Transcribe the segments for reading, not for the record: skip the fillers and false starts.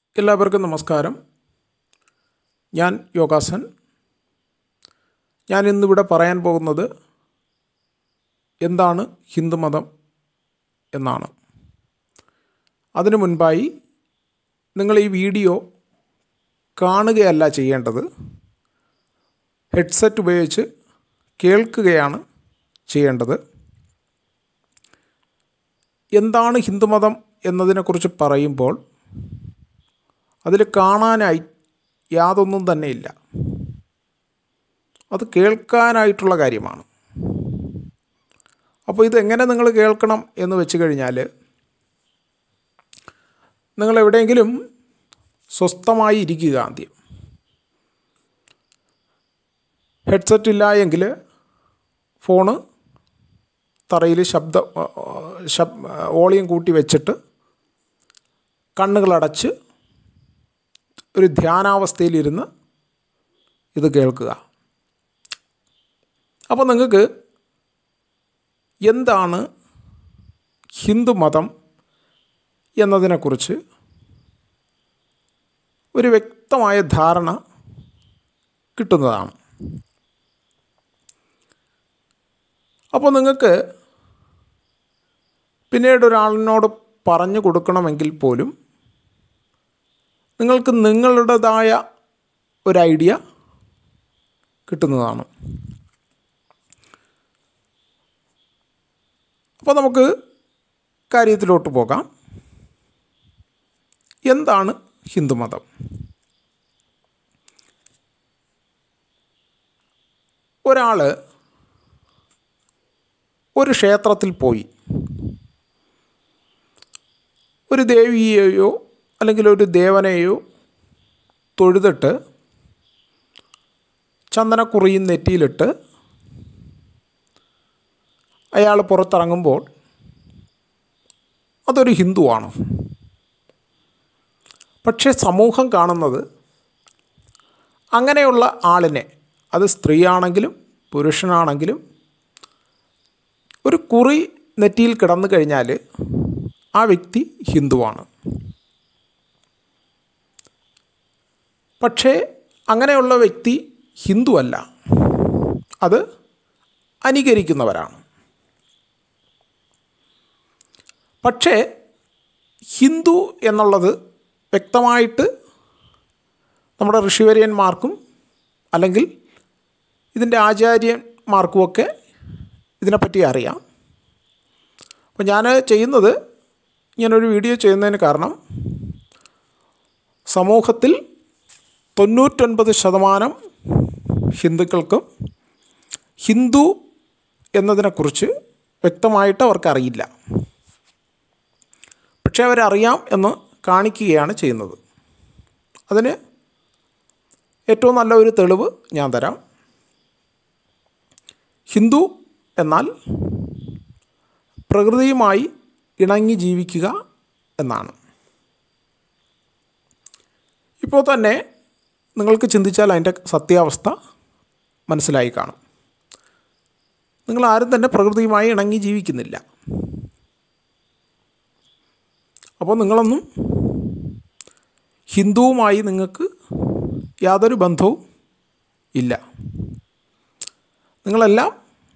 എല്ലാവർക്കും നമസ്കാരം. ഞാൻ യോഗാസൻ. ഞാൻ ഇന്നിവിടെ പറയാൻ പോകുന്നത് എന്താണ് ഹിന്ദുമതം എന്നാണ്. അതിനു മുൻപായി നിങ്ങൾ ഈ വീഡിയോ കാണുകയല്ല ചെയ്യേണ്ടത്, ഹെഡ്സെറ്റ് ഉപയോഗിച്ച് കേൾക്കുകയാണ് ചെയ്യേണ്ടത്. എന്താണ് ഹിന്ദുമതം എന്നതിനെക്കുറിച്ച് പറയുമ്പോൾ അതിൽ കാണാനായി യാതൊന്നും തന്നെയില്ല. അത് കേൾക്കാനായിട്ടുള്ള കാര്യമാണ്. അപ്പോൾ ഇതെങ്ങനെ നിങ്ങൾ കേൾക്കണം എന്ന് വെച്ച് കഴിഞ്ഞാൽ, നിങ്ങൾ എവിടെയെങ്കിലും സ്വസ്ഥമായി ഇരിക്കുക. ആദ്യം ഹെഡ്സെറ്റ് ഇല്ല എങ്കിൽ ഫോണ് തറയിൽ വോളിയം കൂട്ടി വെച്ചിട്ട് കണ്ണുകളടച്ച് ഒരു ധ്യാനാവസ്ഥയിലിരുന്ന് ഇത് കേൾക്കുക. അപ്പോൾ നിങ്ങൾക്ക് എന്താണ് ഹിന്ദുമതം എന്നതിനെക്കുറിച്ച് ഒരു വ്യക്തമായ ധാരണ കിട്ടുന്നതാണ്. അപ്പോൾ നിങ്ങൾക്ക് പിന്നീട് ഒരാളിനോട് പറഞ്ഞു കൊടുക്കണമെങ്കിൽ പോലും നിങ്ങൾക്ക് നിങ്ങളുടേതായ ഒരു ഐഡിയ കിട്ടുന്നതാണ്. അപ്പോൾ നമുക്ക് കാര്യത്തിലോട്ട് പോകാം. എന്താണ് ഹിന്ദുമതം? ഒരാൾ ഒരു ക്ഷേത്രത്തിൽ പോയി ഒരു ദേവിയെയോ അല്ലെങ്കിൽ ഒരു ദേവനെയോ തൊഴുതിട്ട് ചന്ദനക്കുറിയും നെറ്റിയിലിട്ട് അയാൾ പുറത്തിറങ്ങുമ്പോൾ അതൊരു ഹിന്ദുവാണ്. പക്ഷേ സമൂഹം കാണുന്നത് അങ്ങനെയുള്ള ആളിനെ, അത് സ്ത്രീയാണെങ്കിലും പുരുഷനാണെങ്കിലും, ഒരു കുറി നെറ്റിയിൽ കിടന്നു കഴിഞ്ഞാൽ ആ വ്യക്തി ഹിന്ദുവാണ്. പക്ഷേ അങ്ങനെയുള്ള വ്യക്തി ഹിന്ദുവല്ല, അത് അനുകരിക്കുന്നവരാണ്. പക്ഷേ ഹിന്ദു എന്നുള്ളത് വ്യക്തമായിട്ട് നമ്മുടെ ഋഷിവര്യന്മാർക്കും അല്ലെങ്കിൽ ഇതിൻ്റെ ആചാര്യന്മാർക്കുമൊക്കെ ഇതിനെപ്പറ്റി അറിയാം. അപ്പോൾ ഞാൻ ചെയ്യുന്നത്, ഇങ്ങനൊരു വീഡിയോ ചെയ്യുന്നതിന് കാരണം, സമൂഹത്തിൽ 99% ഹിന്ദുക്കൾക്കും ഹിന്ദു എന്നതിനെക്കുറിച്ച് വ്യക്തമായിട്ട് അവർക്കറിയില്ല. പക്ഷേ അവരറിയാം എന്ന് കാണിക്കുകയാണ് ചെയ്യുന്നത്. അതിന് ഏറ്റവും നല്ല ഒരു തെളിവ് ഞാൻ തരാം. ഹിന്ദു എന്നാൽ പ്രകൃതിയുമായി ഇണങ്ങി ജീവിക്കുക എന്നാണ്. ഇപ്പോൾ തന്നെ നിങ്ങൾക്ക് ചിന്തിച്ചാൽ അതിൻ്റെ സത്യാവസ്ഥ മനസ്സിലായി കാണും. നിങ്ങളാരും തന്നെ പ്രകൃതിയുമായി ഇണങ്ങി ജീവിക്കുന്നില്ല. അപ്പോൾ നിങ്ങളൊന്നും ഹിന്ദുവുമായി നിങ്ങൾക്ക് യാതൊരു ബന്ധവും ഇല്ല. നിങ്ങളെല്ലാം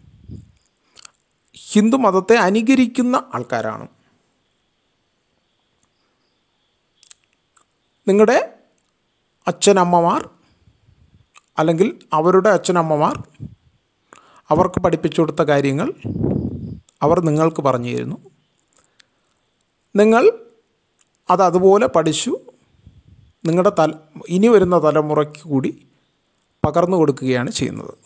ഹിന്ദു മതത്തെ അനുകരിക്കുന്ന ആൾക്കാരാണ്. നിങ്ങളുടെ അച്ഛനമ്മമാർ അല്ലെങ്കിൽ അവരുടെ അച്ഛനമ്മമാർ അവർക്ക് പഠിപ്പിച്ചു കൊടുത്ത കാര്യങ്ങൾ അവർ നിങ്ങൾക്ക് പറഞ്ഞു തരുന്നു. നിങ്ങൾ അതുപോലെ പഠിച്ചു നിങ്ങളുടെ ഇനി വരുന്ന തലമുറയ്ക്ക് കൂടി പകർന്നു കൊടുക്കുകയാണ് ചെയ്യുന്നത്.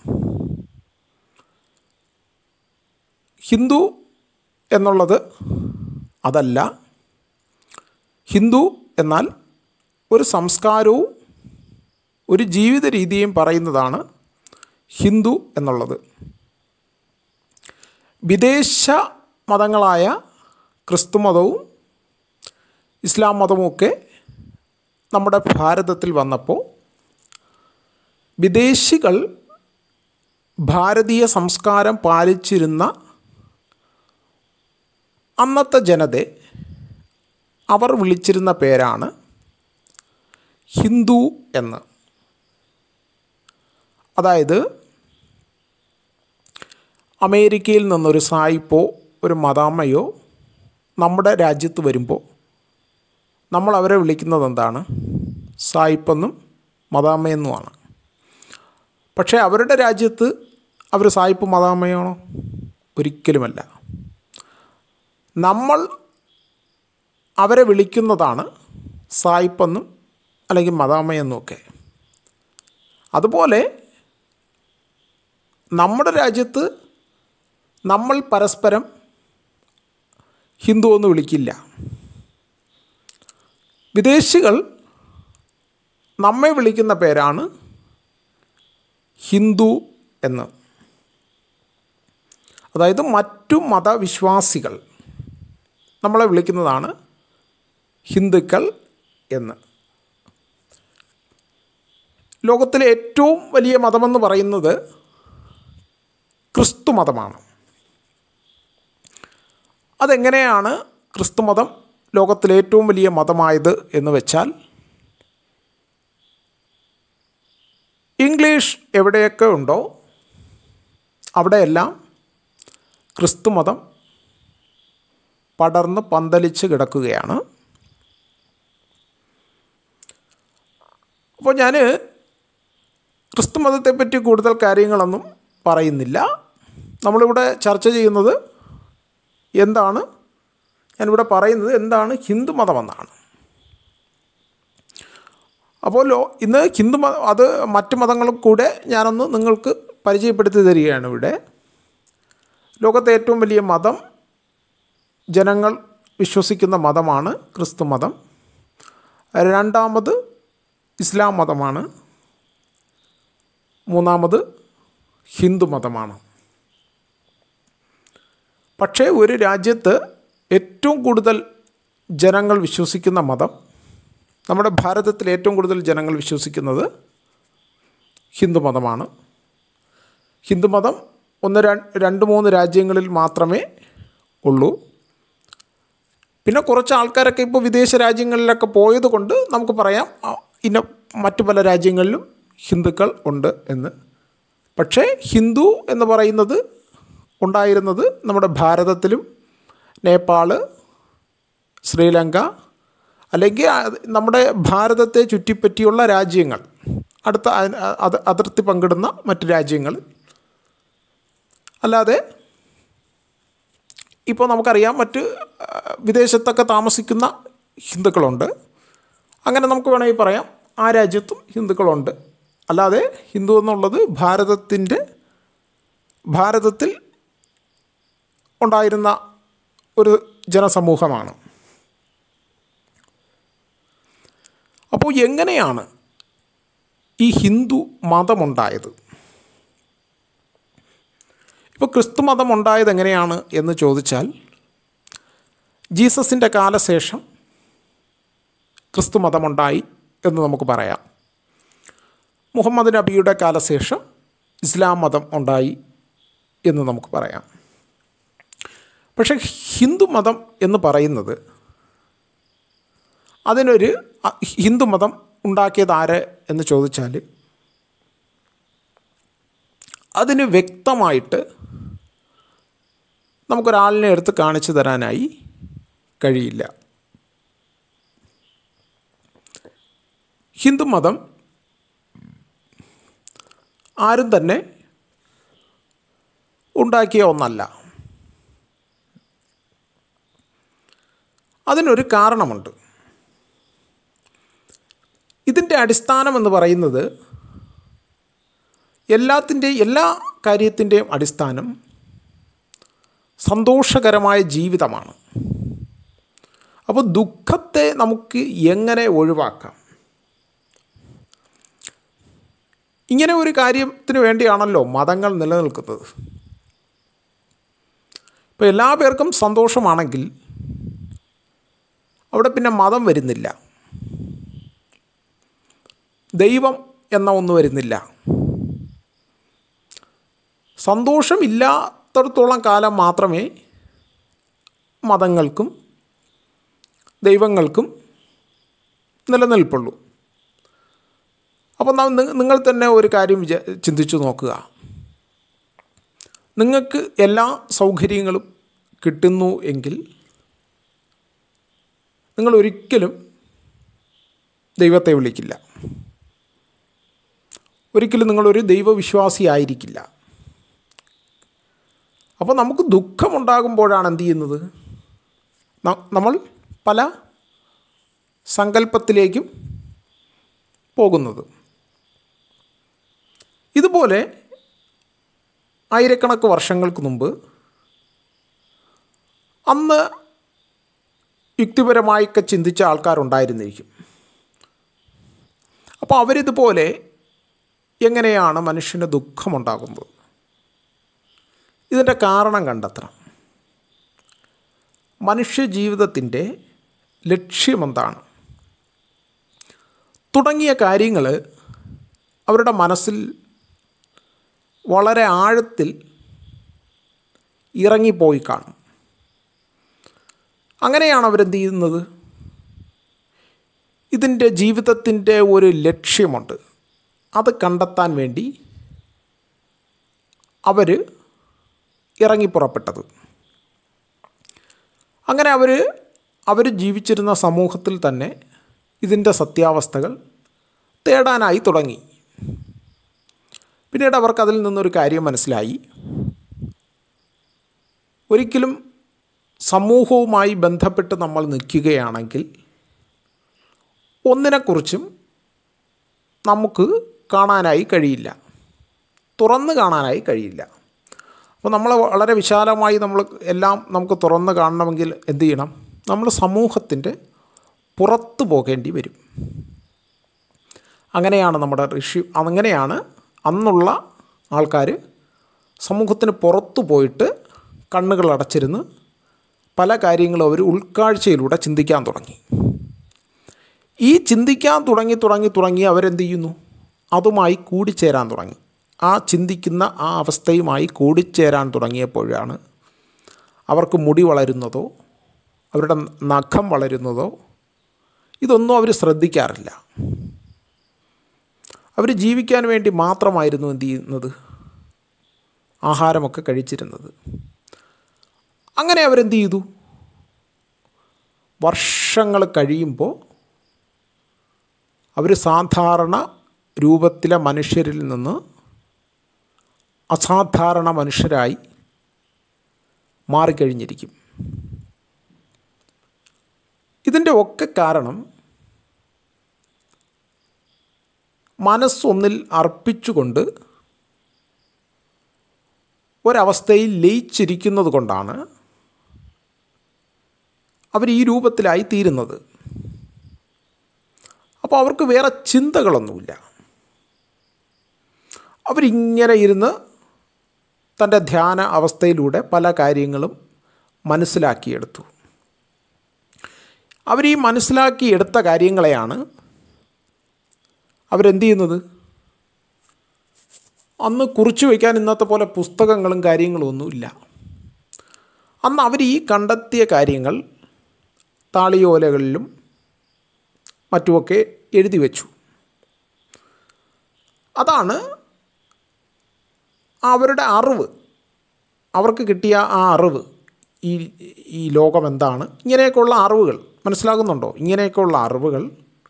ഹിന്ദു എന്നുള്ളത് അതല്ല. ഹിന്ദു എന്നാൽ ഒരു സംസ്കാരവും ഒരു ജീവിത രീതിയും പറയുന്നതാണ് ഹിന്ദു എന്നുള്ളത്. വിദേശ മതങ്ങളായ ക്രിസ്തു മതവും ഇസ്ലാം മതവുമൊക്കെ നമ്മുടെ ഭാരതത്തിൽ വന്നപ്പോൾ വിദേശികൾ ഭാരതീയ സംസ്കാരം പാലിച്ചിരുന്ന അന്നത്തെ ജനതയെ അവർ വിളിച്ചിരുന്ന പേരാണ് ഹിന്ദു എന്ന്. അതായത് അമേരിക്കയിൽ നിന്നൊരു സായിപ്പോ ഒരു മദാമ്മയോ നമ്മുടെ രാജ്യത്ത് വരുമ്പോൾ നമ്മൾ അവരെ വിളിക്കുന്നത് എന്താണ്? സായിപ്പെന്നും മദാമ്മയെന്നുമാണ്. പക്ഷേ അവരുടെ രാജ്യത്ത് അവർ സായിപ്പ് മദാമ്മയാണോ? ഒരിക്കലുമല്ല. നമ്മൾ അവരെ വിളിക്കുന്നതാണ് സായിപ്പെന്നും അല്ലെങ്കിൽ മദാമ്മയെന്നുമൊക്കെ. അതുപോലെ നമ്മുടെ രാജ്യത്ത് നമ്മൾ പരസ്പരം ഹിന്ദു എന്ന് വിളിക്കില്ല. വിദേശികൾ നമ്മെ വിളിക്കുന്ന പേരാണ് ഹിന്ദു എന്ന്. അതായത് മറ്റു മതവിശ്വാസികൾ നമ്മളെ വിളിക്കുന്നതാണ് ഹിന്ദുക്കൾ എന്ന്. ലോകത്തിലെ ഏറ്റവും വലിയ മതമെന്ന് പറയുന്നത് ക്രിസ്തു മതമാണ്. അതെങ്ങനെയാണ് ക്രിസ്തുമതം ലോകത്തിലെ ഏറ്റവും വലിയ മതമായത് എന്ന് വെച്ചാൽ, ഇംഗ്ലീഷ് എവിടെയൊക്കെ ഉണ്ടോ അവിടെയെല്ലാം ക്രിസ്തുമതം പടർന്ന് പന്തലിച്ച് കിടക്കുകയാണ്. അപ്പോൾ ഞാൻ ക്രിസ്തുമതത്തെപ്പറ്റി കൂടുതൽ കാര്യങ്ങളൊന്നും പറയുന്നില്ല. നമ്മളിവിടെ ചർച്ച ചെയ്യുന്നത് എന്താണ്, ഞാനിവിടെ പറയുന്നത് എന്താണ് ഹിന്ദുമതമെന്നാണ്. അപ്പോൾ ഇന്ന് ഹിന്ദുമതം, അത് മറ്റ് മതങ്ങളും കൂടെ ഞാനൊന്ന് നിങ്ങൾക്ക് പരിചയപ്പെടുത്തി തരികയാണ് ഇവിടെ. ലോകത്തെ ഏറ്റവും വലിയ മതം, ജനങ്ങൾ വിശ്വസിക്കുന്ന മതമാണ് ക്രിസ്തു മതം. രണ്ടാമത് ഇസ്ലാം മതമാണ്. മൂന്നാമത് ഹിന്ദു മതമാണ്. പക്ഷേ ഒരു രാജ്യത്ത് ഏറ്റവും കൂടുതൽ ജനങ്ങൾ വിശ്വസിക്കുന്ന മതം, നമ്മുടെ ഭാരതത്തിൽ ഏറ്റവും കൂടുതൽ ജനങ്ങൾ വിശ്വസിക്കുന്നത് ഹിന്ദുമതമാണ്. ഹിന്ദുമതം രണ്ട് മൂന്ന് രാജ്യങ്ങളിൽ മാത്രമേ ഉള്ളൂ. പിന്നെ കുറച്ച് ആൾക്കാരൊക്കെ ഇപ്പോൾ വിദേശ രാജ്യങ്ങളിലൊക്കെ പോയത് കൊണ്ട് നമുക്ക് പറയാം ഇന്ന മറ്റു പല രാജ്യങ്ങളിലും ഹിന്ദുക്കൾ ഉണ്ട് എന്ന്. പക്ഷേ ഹിന്ദു എന്ന് പറയുന്നത് ഉണ്ടായിരുന്നത് നമ്മുടെ ഭാരതത്തിലും നേപ്പാൾ, ശ്രീലങ്ക, അല്ലെങ്കിൽ നമ്മുടെ ഭാരതത്തെ ചുറ്റിപ്പറ്റിയുള്ള രാജ്യങ്ങൾ, അടുത്ത അതിർത്തി പങ്കിടുന്ന മറ്റ് രാജ്യങ്ങൾ. അല്ലാതെ ഇപ്പോൾ നമുക്കറിയാം മറ്റ് വിദേശത്തൊക്കെ താമസിക്കുന്ന ഹിന്ദുക്കളുണ്ട്. അങ്ങനെ നമുക്ക് വേണമെങ്കിൽ പറയാം ആ രാജ്യത്തും ഹിന്ദുക്കളുണ്ട്. അല്ലാതെ ഹിന്ദു എന്നുള്ളത് ഭാരതത്തിൽ ഉണ്ടായിരുന്ന ഒരു ജനസമൂഹമാണ്. അപ്പോൾ എങ്ങനെയാണ് ഈ ഹിന്ദു മതമുണ്ടായത്? ഇപ്പോൾ ക്രിസ്തു മതം ഉണ്ടായത് എങ്ങനെയാണ് എന്ന് ചോദിച്ചാൽ, ജീസസിൻ്റെ കാലശേഷം ക്രിസ്തു മതമുണ്ടായി എന്ന് നമുക്ക് പറയാം. മുഹമ്മദ് നബിയുടെ കാലശേഷം ഇസ്ലാം മതം ഉണ്ടായി എന്ന് നമുക്ക് പറയാം. പക്ഷേ ഹിന്ദു മതം എന്ന് പറയുന്നത്, അതിനൊരു ഹിന്ദുമതം ഉണ്ടാക്കിയത് ആര് എന്ന് ചോദിച്ചാൽ, അതിന് വ്യക്തമായിട്ട് നമുക്കൊരാളിനെ എടുത്ത് കാണിച്ചു തരാനായി കഴിയില്ല. ഹിന്ദുമതം ആരും തന്നെ ഉണ്ടാക്കിയ ഒന്നല്ല. അതിനൊരു കാരണമുണ്ട്. ഇതിൻ്റെ അടിസ്ഥാനം എന്ന് പറയുന്നത്, എല്ലാ കാര്യത്തിൻ്റെയും അടിസ്ഥാനം സന്തോഷകരമായ ജീവിതമാണ്. അപ്പോൾ ദുഃഖത്തെ നമുക്ക് എങ്ങനെ ഒഴിവാക്കാം? ഇങ്ങനെ ഒരു കാര്യത്തിന് വേണ്ടിയാണല്ലോ മതങ്ങൾ നിലനിൽക്കുന്നത്. ഇപ്പോൾ എല്ലാ പേർക്കും സന്തോഷമാണെങ്കിൽ അവിടെ പിന്നെ മതം വരുന്നില്ല, ദൈവം എന്ന ഒന്ന് വരുന്നില്ല. സന്തോഷമില്ലാത്തടത്തോളം കാലം മാത്രമേ മതങ്ങൾക്കും ദൈവങ്ങൾക്കും നിലനിൽപ്പുള്ളൂ. അപ്പോൾ നിങ്ങൾ തന്നെ ഒരു കാര്യം ചിന്തിച്ചു നോക്കുക. നിങ്ങൾക്ക് എല്ലാ സൗകര്യങ്ങളും കിട്ടുന്നു എങ്കിൽ നിങ്ങൾ ഒരിക്കലും ദൈവത്തെ വിളിക്കില്ല. ഒരിക്കലും നിങ്ങളൊരു ദൈവവിശ്വാസിയായിരിക്കില്ല. അപ്പോൾ നമുക്ക് ദുഃഖമുണ്ടാകുമ്പോഴാണ് എന്ത് ചെയ്യുന്നത്? നമ്മൾ പല സങ്കല്പത്തിലേക്കും പോകുന്നത്. ഇതുപോലെ ആയിരക്കണക്ക് വർഷങ്ങൾക്ക് മുമ്പ് അന്ന് യുക്തിപരമായൊക്കെ ചിന്തിച്ച ആൾക്കാരുണ്ടായിരുന്നിരിക്കും. അപ്പോൾ അവരിതുപോലെ എങ്ങനെയാണ് മനുഷ്യന് ദുഃഖമുണ്ടാകുന്നത്, ഇതിൻ്റെ കാരണം കണ്ടെത്തണം. മനുഷ്യജീവിതത്തിൻ്റെ ലക്ഷ്യമെന്താണ് തുടങ്ങിയ കാര്യങ്ങൾ അവരുടെ മനസ്സിൽ വളരെ ആഴത്തിൽ ഇറങ്ങിപ്പോയി കാണും. അങ്ങനെയാണ് അവരെന്ത് ചെയ്യുന്നത്? ഇതിൻ്റെ ജീവിതത്തിൻ്റെ ഒരു ലക്ഷ്യമുണ്ട്, അത് കണ്ടെത്താൻ വേണ്ടി അവർ ഇറങ്ങിപ്പുറപ്പെട്ടത്. അങ്ങനെ അവർ ജീവിച്ചിരുന്ന സമൂഹത്തിൽ തന്നെ ഇതിൻ്റെ സത്യാവസ്ഥകൾ തേടാനായി തുടങ്ങി. പിന്നീട് അവർക്കതിൽ നിന്നൊരു കാര്യം മനസ്സിലായി. ഒരിക്കലും സമൂഹവുമായി ബന്ധപ്പെട്ട് നമ്മൾ നിൽക്കുകയാണെങ്കിൽ ഒന്നിനെക്കുറിച്ചും നമുക്ക് കാണാനായി കഴിയില്ല, തുറന്ന് കാണാനായി കഴിയില്ല. അപ്പോൾ നമ്മൾ വളരെ വിശാലമായി എല്ലാം നമുക്ക് തുറന്ന് കാണണമെങ്കിൽ എന്ത് ചെയ്യണം? നമ്മൾ സമൂഹത്തിൻ്റെ പുറത്ത് പോകേണ്ടി വരും. അങ്ങനെയാണ് അങ്ങനെയാണ് അന്നുള്ള ആൾക്കാർ സമൂഹത്തിന് പുറത്തു പോയിട്ട് കണ്ണുകൾ അടച്ചിരുന്ന് പല കാര്യങ്ങളും അവർ ഉൾക്കാഴ്ചയിലൂടെ ചിന്തിക്കാൻ തുടങ്ങി. ഈ ചിന്തിക്കാൻ തുടങ്ങി അവരെന്ത് ചെയ്യുന്നു? അതുമായി കൂടിച്ചേരാൻ തുടങ്ങി. ആ ചിന്തിക്കുന്ന ആ അവസ്ഥയുമായി കൂടിച്ചേരാൻ തുടങ്ങിയപ്പോഴാണ് അവർക്ക് മുടി വളരുന്നതോ അവരുടെ നഖം വളരുന്നതോ ഇതൊന്നും അവർ ശ്രദ്ധിക്കാറില്ല. അവർ ജീവിക്കാൻ വേണ്ടി മാത്രമായിരുന്നു എന്ത് ചെയ്യുന്നത്? ആഹാരമൊക്കെ കഴിച്ചിരുന്നത്. അങ്ങനെ അവരെന്ത് ചെയ്തു? വർഷങ്ങൾ കഴിയുമ്പോൾ അവർ സാധാരണ രൂപത്തിലെ മനുഷ്യരിൽ നിന്ന് അസാധാരണ മനുഷ്യരായി മാറിക്കഴിഞ്ഞിരിക്കും. ഇതിൻ്റെ ഒക്കെ കാരണം മനസ്സൊന്നിൽ അർപ്പിച്ചുകൊണ്ട് ഒരവസ്ഥയിൽ ലയിച്ചിരിക്കുന്നത് കൊണ്ടാണ് അവർ ഈ രൂപത്തിലായി തീരുന്നത്. അപ്പോൾ അവർക്ക് വേറെ ചിന്തകളൊന്നുമില്ല. അവരിങ്ങനെ ഇരുന്ന് തൻ്റെ ധ്യാന അവസ്ഥയിലൂടെ പല കാര്യങ്ങളും മനസ്സിലാക്കിയെടുത്തു. അവരീ മനസ്സിലാക്കിയെടുത്ത കാര്യങ്ങളെയാണ് അവരെന്ത് ചെയ്യുന്നത്? അന്ന് കുറിച്ചു വയ്ക്കാൻ ഇന്നത്തെ പോലെ പുസ്തകങ്ങളും കാര്യങ്ങളും ഒന്നുമില്ല. അന്ന് അവർ ഈ കണ്ടെത്തിയ കാര്യങ്ങൾ താളിയോലകളിലും മറ്റുമൊക്കെ എഴുതി വച്ചു. അതാണ് അവരുടെ അറിവ്. അവർക്ക് കിട്ടിയ ആ അറിവ്, ഈ ലോകം എന്താണ്, ഇങ്ങനെയൊക്കെയുള്ള അറിവുകൾ മനസ്സിലാകുന്നുണ്ടോ? ഇങ്ങനെയൊക്കെയുള്ള അറിവുകൾ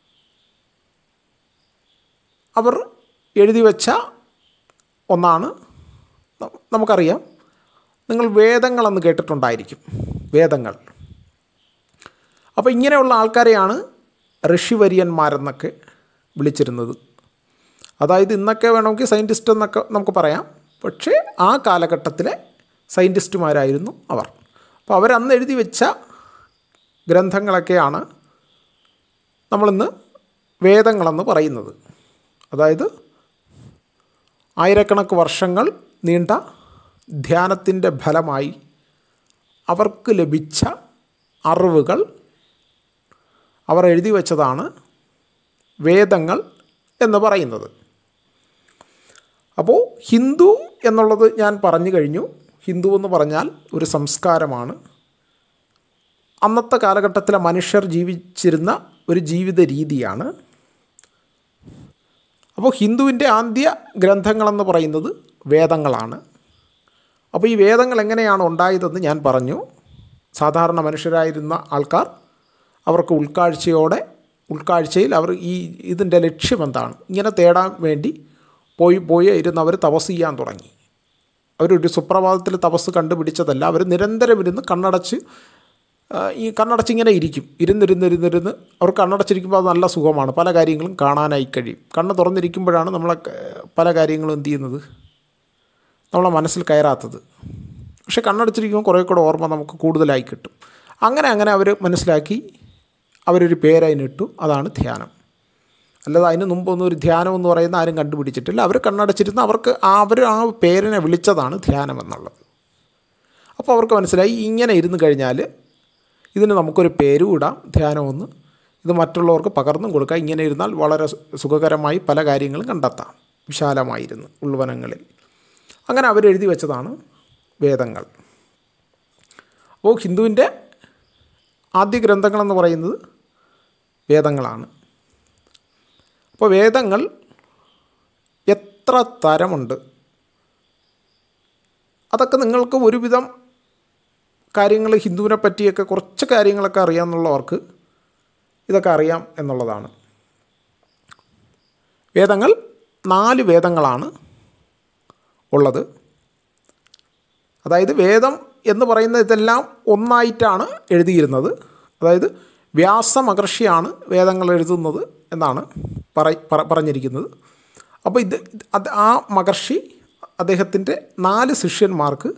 അവർ എഴുതി വച്ച ഒന്നാണ്. നമുക്കറിയാം, നിങ്ങൾ വേദങ്ങളെന്ന് കേട്ടിട്ടുണ്ടായിരിക്കും. വേദങ്ങൾ. അപ്പോൾ ഇങ്ങനെയുള്ള ആൾക്കാരെയാണ് ഋഷിവര്യന്മാരെന്നൊക്കെ വിളിച്ചിരുന്നത്. അതായത് ഇന്നൊക്കെ വേണമെങ്കിൽ സയൻറ്റിസ്റ്റ് എന്നൊക്കെ നമുക്ക് പറയാം. പക്ഷേ ആ കാലഘട്ടത്തിലെ സയൻറ്റിസ്റ്റുമാരായിരുന്നു അവർ. അപ്പോൾ അവരന്ന് എഴുതി വെച്ച ഗ്രന്ഥങ്ങളൊക്കെയാണ് നമ്മളിന്ന് വേദങ്ങളെന്ന് പറയുന്നത്. അതായത് ആയിരക്കണക്ക് വർഷങ്ങൾ നീണ്ട ധ്യാനത്തിൻ്റെ ഫലമായി അവർക്ക് ലഭിച്ച അറിവുകൾ അവർ എഴുതി വച്ചതാണ് വേദങ്ങൾ എന്ന് പറയുന്നത്. അപ്പോൾ ഹിന്ദു എന്നുള്ളത് ഞാൻ പറഞ്ഞു കഴിഞ്ഞു. ഹിന്ദു എന്ന് പറഞ്ഞാൽ ഒരു സംസ്കാരമാണ്. അന്നത്തെ കാലഘട്ടത്തിലെ മനുഷ്യർ ജീവിച്ചിരുന്ന ഒരു ജീവിത രീതിയാണ്. അപ്പോൾ ഹിന്ദുവിൻ്റെ ആദ്യ ഗ്രന്ഥങ്ങളെന്ന് പറയുന്നത് വേദങ്ങളാണ്. അപ്പോൾ ഈ വേദങ്ങൾ എങ്ങനെയാണ് ഉണ്ടായതെന്ന് ഞാൻ പറഞ്ഞു. സാധാരണ മനുഷ്യരായിരുന്ന ആൾക്കാർ അവർക്ക് ഉൾക്കാഴ്ചയിൽ അവർ ഇതിൻ്റെ ലക്ഷ്യം എന്താണ് ഇങ്ങനെ തേടാൻ വേണ്ടി പോയി ഇരുന്ന് അവർ തപസ് ചെയ്യാൻ തുടങ്ങി. അവരൊരു സുപ്രഭാതത്തിൽ തപസ് കണ്ടുപിടിച്ചതല്ല. അവർ നിരന്തരം ഇരുന്ന് കണ്ണടച്ചിങ്ങനെ ഇരിക്കും. ഇരുന്നിരുന്ന് അവർ കണ്ണടച്ചിരിക്കുമ്പോൾ അത് നല്ല സുഖമാണ്. പല കാര്യങ്ങളും കാണാനായി കഴിയും. കണ്ണ് തുറന്നിരിക്കുമ്പോഴാണ് നമ്മളെ പല കാര്യങ്ങളും എന്ത് ചെയ്യുന്നത്, നമ്മളെ മനസ്സിൽ കയറാത്തത്. പക്ഷേ കണ്ണടച്ചിരിക്കുമ്പോൾ കുറേ കൂടെ ഓർമ്മ നമുക്ക് കൂടുതലായി കിട്ടും. അങ്ങനെ അവർ മനസ്സിലാക്കി അവരൊരു പേരതിനിട്ടു, അതാണ് ധ്യാനം. അല്ലാതെ അതിന് മുമ്പൊന്നും ഒരു ധ്യാനം എന്ന് പറയുന്ന ആരും കണ്ടുപിടിച്ചിട്ടില്ല. അവർ കണ്ണടച്ചിരുന്ന് അവർ ആ പേരിനെ വിളിച്ചതാണ് ധ്യാനം എന്നുള്ളത്. അപ്പോൾ അവർക്ക് മനസ്സിലായി ഇങ്ങനെ ഇരുന്ന് കഴിഞ്ഞാൽ ഇതിന് നമുക്കൊരു പേരും ഇടാം, ധ്യാനമൊന്ന്. ഇത് മറ്റുള്ളവർക്ക് പകർന്നും കൊടുക്കാം. ഇങ്ങനെ ഇരുന്നാൽ വളരെ സുഖകരമായി പല കാര്യങ്ങളും കണ്ടെത്താം, വിശാലമായിരുന്നു ഉൾവനങ്ങളിൽ. അങ്ങനെ അവരെഴുതി വെച്ചതാണ് വേദങ്ങൾ. അപ്പോൾ ഹിന്ദുവിൻ്റെ ആദ്യ ഗ്രന്ഥങ്ങളെന്ന് പറയുന്നത് വേദങ്ങളാണ്. അപ്പോൾ വേദങ്ങൾ എത്ര തരമുണ്ട് അതൊക്കെ നിങ്ങൾക്ക് ഒരുവിധം കാര്യങ്ങൾ ഹിന്ദുവിനെ പറ്റിയൊക്കെ കുറച്ച് കാര്യങ്ങളൊക്കെ അറിയാമെന്നുള്ളവർക്ക് ഇതൊക്കെ അറിയാം എന്നുള്ളതാണ്. വേദങ്ങൾ 4 വേദങ്ങളാണ് ഉള്ളത്. അതായത് വേദം എന്ന് പറയുന്ന ഇതെല്ലാം ഒന്നായിട്ടാണ് എഴുതിയിരുന്നത്. അതായത് വ്യാസമഹർഷിയാണ് വേദങ്ങൾ എഴുതുന്നത് എന്നാണ് പറഞ്ഞിരിക്കുന്നത്. അപ്പോൾ ആ മഹർഷി അദ്ദേഹത്തിൻ്റെ 4 ശിഷ്യന്മാർക്ക്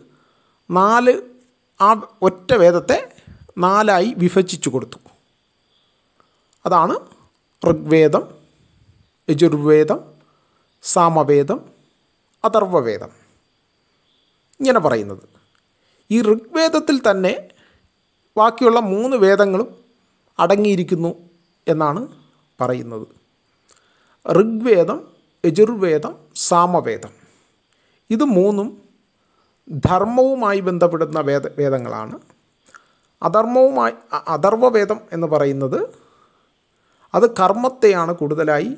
ആ ഒറ്റ വേദത്തെ 4ആയി വിഭജിച്ചു കൊടുത്തു. അതാണ് ഋഗ്വേദം, യജുർവേദം, സാമവേദം, അഥർവവേദം ഇങ്ങനെ പറയുന്നത്. ഈ ഋഗ്വേദത്തിൽ തന്നെ ബാക്കിയുള്ള 3 വേദങ്ങളും അടങ്ങിയിരിക്കുന്നു എന്നാണ് പറയുന്നത്. ഋഗ്വേദം, യജുർവേദം, സാമവേദം ഇത് 3ഉം ധർമ്മവുമായി ബന്ധപ്പെടുന്ന വേദങ്ങളാണ്. അഥർവവേദം എന്ന് പറയുന്നത് അത് കർമ്മത്തെയാണ് കൂടുതലായി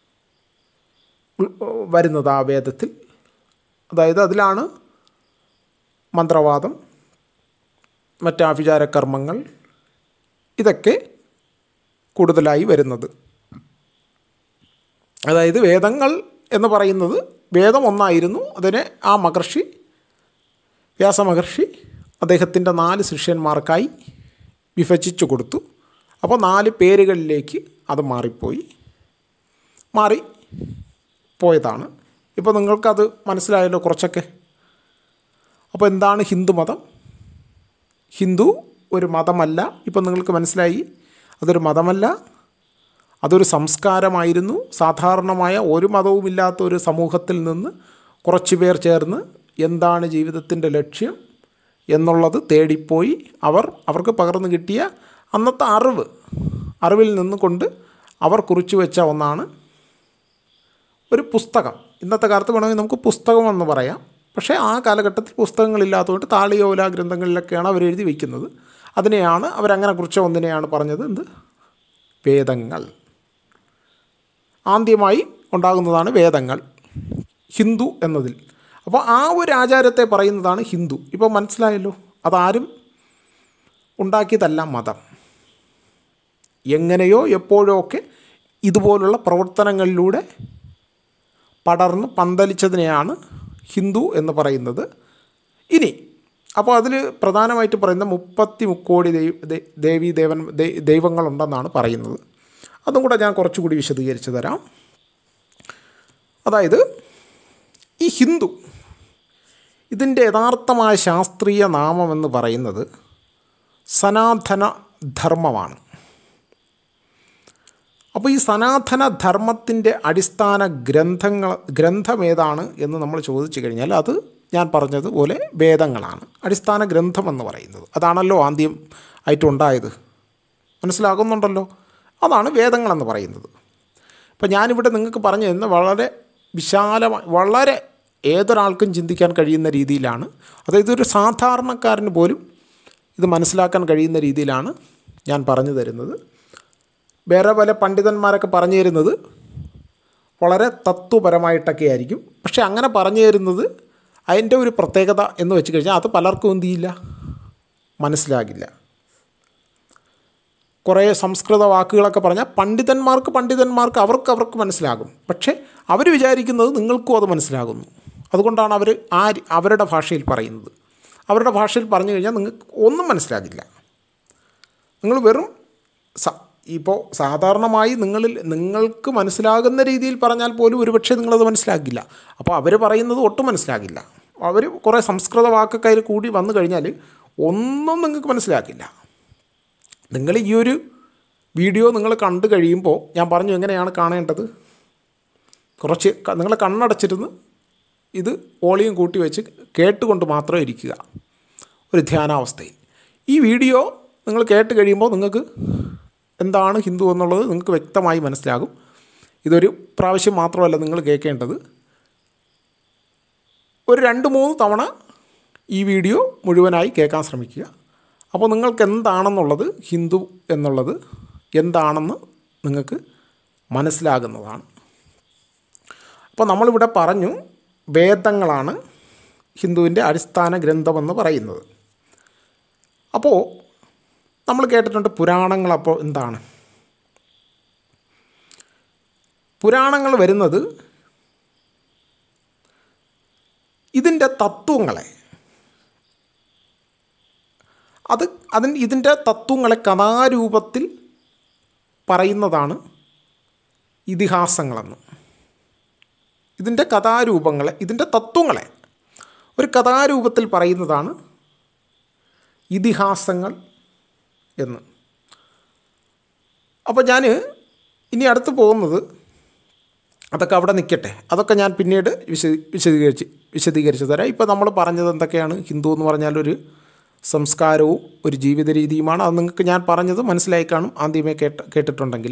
വരുന്നത് ആ വേദത്തിൽ. അതായത് അതിലാണ് മന്ത്രവാദം, മറ്റാഭിചാരകർമ്മങ്ങൾ ഇതൊക്കെ കൂടുതലായി വരുന്നത്. അതായത് വേദങ്ങൾ എന്ന് പറയുന്നത് വേദം ഒന്നായിരുന്നു. അതിനെ ആ മഹർഷി, വ്യാസമഹർഷി അദ്ദേഹത്തിൻ്റെ 4 ശിഷ്യന്മാർക്കായി വിഭജിച്ചു കൊടുത്തു. അപ്പോൾ 4 പേരുകളിലേക്ക് അത് മാറിപ്പോയതാണ്. ഇപ്പോൾ നിങ്ങൾക്കത് മനസ്സിലായല്ലോ കുറച്ചൊക്കെ. അപ്പോൾ എന്താണ് ഹിന്ദുമതം? ഹിന്ദു ഒരു മതമല്ല. ഇപ്പോൾ നിങ്ങൾക്ക് മനസ്സിലായി, അതൊരു മതമല്ല, അതൊരു സംസ്കാരമായിരുന്നു. സാധാരണമായ ഒരു മതവുമില്ലാത്ത ഒരു സമൂഹത്തിൽ നിന്ന് കുറച്ച് പേർ ചേർന്ന് എന്താണ് ജീവിതത്തിൻ്റെ ലക്ഷ്യം എന്നുള്ളത് തേടിപ്പോയി അവർക്ക് പകർന്നു കിട്ടിയ അന്നത്തെ അറിവിൽ നിന്നുകൊണ്ട് അവർ കുറിച്ചു വെച്ച ഒന്നാണ് ഒരു പുസ്തകം. ഇന്നത്തെ കാലത്ത് വേണമെങ്കിൽ നമുക്ക് പുസ്തകമെന്ന് പറയാം. പക്ഷേ ആ കാലഘട്ടത്തിൽ പുസ്തകങ്ങളില്ലാത്തതുകൊണ്ട് താളിയോല ഗ്രന്ഥങ്ങളിലൊക്കെയാണ് അവരെഴുതി വയ്ക്കുന്നത്. അതിനെയാണ് അവരങ്ങനെ കുറിച്ച ഒന്നിനെയാണ് പറഞ്ഞത് വേദങ്ങൾ. ആദ്യമായി ഉണ്ടാകുന്നതാണ് വേദങ്ങൾ ഹിന്ദു എന്നതിൽ. അപ്പോൾ ആ ഒരു ആചാരത്തെ പറയുന്നതാണ് ഹിന്ദു. ഇപ്പോൾ മനസ്സിലായല്ലോ, അതാരും ഉണ്ടാക്കിയതല്ല മതം. എങ്ങനെയോ എപ്പോഴോ ഒക്കെ ഇതുപോലുള്ള പ്രവർത്തനങ്ങളിലൂടെ പടർന്ന് പന്തലിച്ചതിനെയാണ് ഹിന്ദു എന്ന് പറയുന്നത്. ഇനി അപ്പോൾ അതിൽ പ്രധാനമായിട്ട് പറയുന്ന 30 മുക്കോടി ദൈവങ്ങളുണ്ടെന്നാണ് പറയുന്നത്. അതും കൂടെ ഞാൻ കുറച്ചുകൂടി വിശദീകരിച്ച് തരാം. അതായത് ഈ ഹിന്ദു ഇതിൻ്റെ യഥാർത്ഥമായ ശാസ്ത്രീയ നാമമെന്ന് പറയുന്നത് സനാതന ധർമ്മമാണ്. അപ്പോൾ ഈ സനാതന ധർമ്മത്തിൻ്റെ അടിസ്ഥാന ഗ്രന്ഥമേതാണ് എന്ന് നമ്മൾ ചോദിച്ചു കഴിഞ്ഞാൽ അത് ഞാൻ പറഞ്ഞതുപോലെ വേദങ്ങളാണ് അടിസ്ഥാന ഗ്രന്ഥമെന്ന് പറയുന്നത്. അതാണല്ലോ ആദ്യം ആയിട്ടുണ്ടായത്. മനസ്സിലാകുന്നുണ്ടല്ലോ? അതാണ് വേദങ്ങളെന്ന് പറയുന്നത്. ഇപ്പോൾ ഞാനിവിടെ നിങ്ങൾക്ക് പറഞ്ഞു തരുന്ന വളരെ വിശാലമായി, വളരെ ഏതൊരാൾക്കും ചിന്തിക്കാൻ കഴിയുന്ന രീതിയിലാണ്. അതായത് ഒരു സാധാരണക്കാരന് പോലും ഇത് മനസ്സിലാക്കാൻ കഴിയുന്ന രീതിയിലാണ് ഞാൻ പറഞ്ഞു തരുന്നത്. വേറെ പല പണ്ഡിതന്മാരൊക്കെ പറഞ്ഞു തരുന്നത് വളരെ തത്വപരമായിട്ടൊക്കെ ആയിരിക്കും. പക്ഷേ അങ്ങനെ പറഞ്ഞു തരുന്നത് അതിൻ്റെ ഒരു പ്രത്യേകത എന്ന് വെച്ച് കഴിഞ്ഞാൽ അത് പലർക്കും എന്ത് ചെയ്യില്ല, മനസ്സിലാകില്ല. കുറേ സംസ്കൃത വാക്കുകളൊക്കെ പറഞ്ഞാൽ പണ്ഡിതന്മാർക്ക് അവർക്ക് മനസ്സിലാകും. പക്ഷേ അവർ വിചാരിക്കുന്നത് നിങ്ങൾക്കും അത് മനസ്സിലാകുന്നു. അതുകൊണ്ടാണ് അവർ അവരുടെ ഭാഷയിൽ പറയുന്നത്. അവരുടെ ഭാഷയിൽ പറഞ്ഞു കഴിഞ്ഞാൽ നിങ്ങൾക്ക് ഒന്നും മനസ്സിലാകില്ല. നിങ്ങൾ വെറും ഇപ്പോൾ സാധാരണമായി നിങ്ങൾക്ക് മനസ്സിലാകുന്ന രീതിയിൽ പറഞ്ഞാൽ പോലും ഒരുപക്ഷെ നിങ്ങളത് മനസ്സിലാക്കില്ല. അപ്പോൾ അവർ പറയുന്നത് ഒട്ടും മനസ്സിലാകില്ല. അവർ കുറേ സംസ്കൃത വാക്കൊക്കെ അതിൽ കൂടി വന്നു കഴിഞ്ഞാൽ ഒന്നും നിങ്ങൾക്ക് മനസ്സിലാക്കില്ല. നിങ്ങൾ ഈ ഒരു വീഡിയോ നിങ്ങൾ കണ്ടു കഴിയുമ്പോൾ ഞാൻ പറഞ്ഞു എങ്ങനെയാണ് കാണേണ്ടത്. കുറച്ച് നിങ്ങൾ കണ്ണടച്ചിരുന്ന് ഇത് വോളിയം കൂട്ടി വെച്ച് കേട്ടുകൊണ്ട് മാത്രം ഇരിക്കുക ഒരു ധ്യാനാവസ്ഥയിൽ. ഈ വീഡിയോ നിങ്ങൾ കേട്ട് കഴിയുമ്പോൾ നിങ്ങൾക്ക് എന്താണ് ഹിന്ദു എന്നുള്ളത് നിങ്ങൾക്ക് വ്യക്തമായി മനസ്സിലാകും. ഇതൊരു പ്രാവശ്യം മാത്രമല്ല നിങ്ങൾ കേൾക്കേണ്ടത്, ഒരു 2-3 തവണ ഈ വീഡിയോ മുഴുവനായി കേൾക്കാൻ ശ്രമിക്കുക. അപ്പോൾ നിങ്ങൾക്ക് എന്താണെന്നുള്ളത്, ഹിന്ദു എന്നുള്ളത് എന്താണെന്ന് നിങ്ങൾക്ക് മനസ്സിലാകുന്നതാണ്. അപ്പോൾ നമ്മളിവിടെ പറഞ്ഞു വേദങ്ങളാണ് ഹിന്ദുവിൻ്റെ അടിസ്ഥാന ഗ്രന്ഥമെന്ന് പറയുന്നത്. അപ്പോൾ നമ്മൾ കേട്ടിട്ടുണ്ട് പുരാണങ്ങൾ. അപ്പോൾ എന്താണ് പുരാണങ്ങൾ വരുന്നത്? ഇതിൻ്റെ തത്വങ്ങളെ ഇതിൻ്റെ തത്വങ്ങളെ കഥാരൂപത്തിൽ പറയുന്നതാണ് ഇതിഹാസങ്ങളെന്ന്. ഇതിൻ്റെ കഥാരൂപങ്ങളെ, ഇതിൻ്റെ തത്വങ്ങളെ ഒരു കഥാരൂപത്തിൽ പറയുന്നതാണ് ഇതിഹാസങ്ങൾ എന്ന്. അപ്പോൾ ഞാൻ ഇനി അടുത്ത് പോകുന്നത് അതൊക്കെ അവിടെ നിൽക്കട്ടെ, അതൊക്കെ ഞാൻ പിന്നീട് വിശദീകരിച്ച് തരാം. ഇപ്പോൾ നമ്മൾ പറഞ്ഞത് എന്തൊക്കെയാണ്? ഹിന്ദു എന്ന് പറഞ്ഞാൽ ഒരു സംസ്കാരവും ഒരു ജീവിത രീതിയുമാണ്. അത് നിങ്ങൾക്ക് ഞാൻ പറഞ്ഞത് മനസ്സിലായി കാണും ആദ്യമേ കേട്ടിട്ടുണ്ടെങ്കിൽ.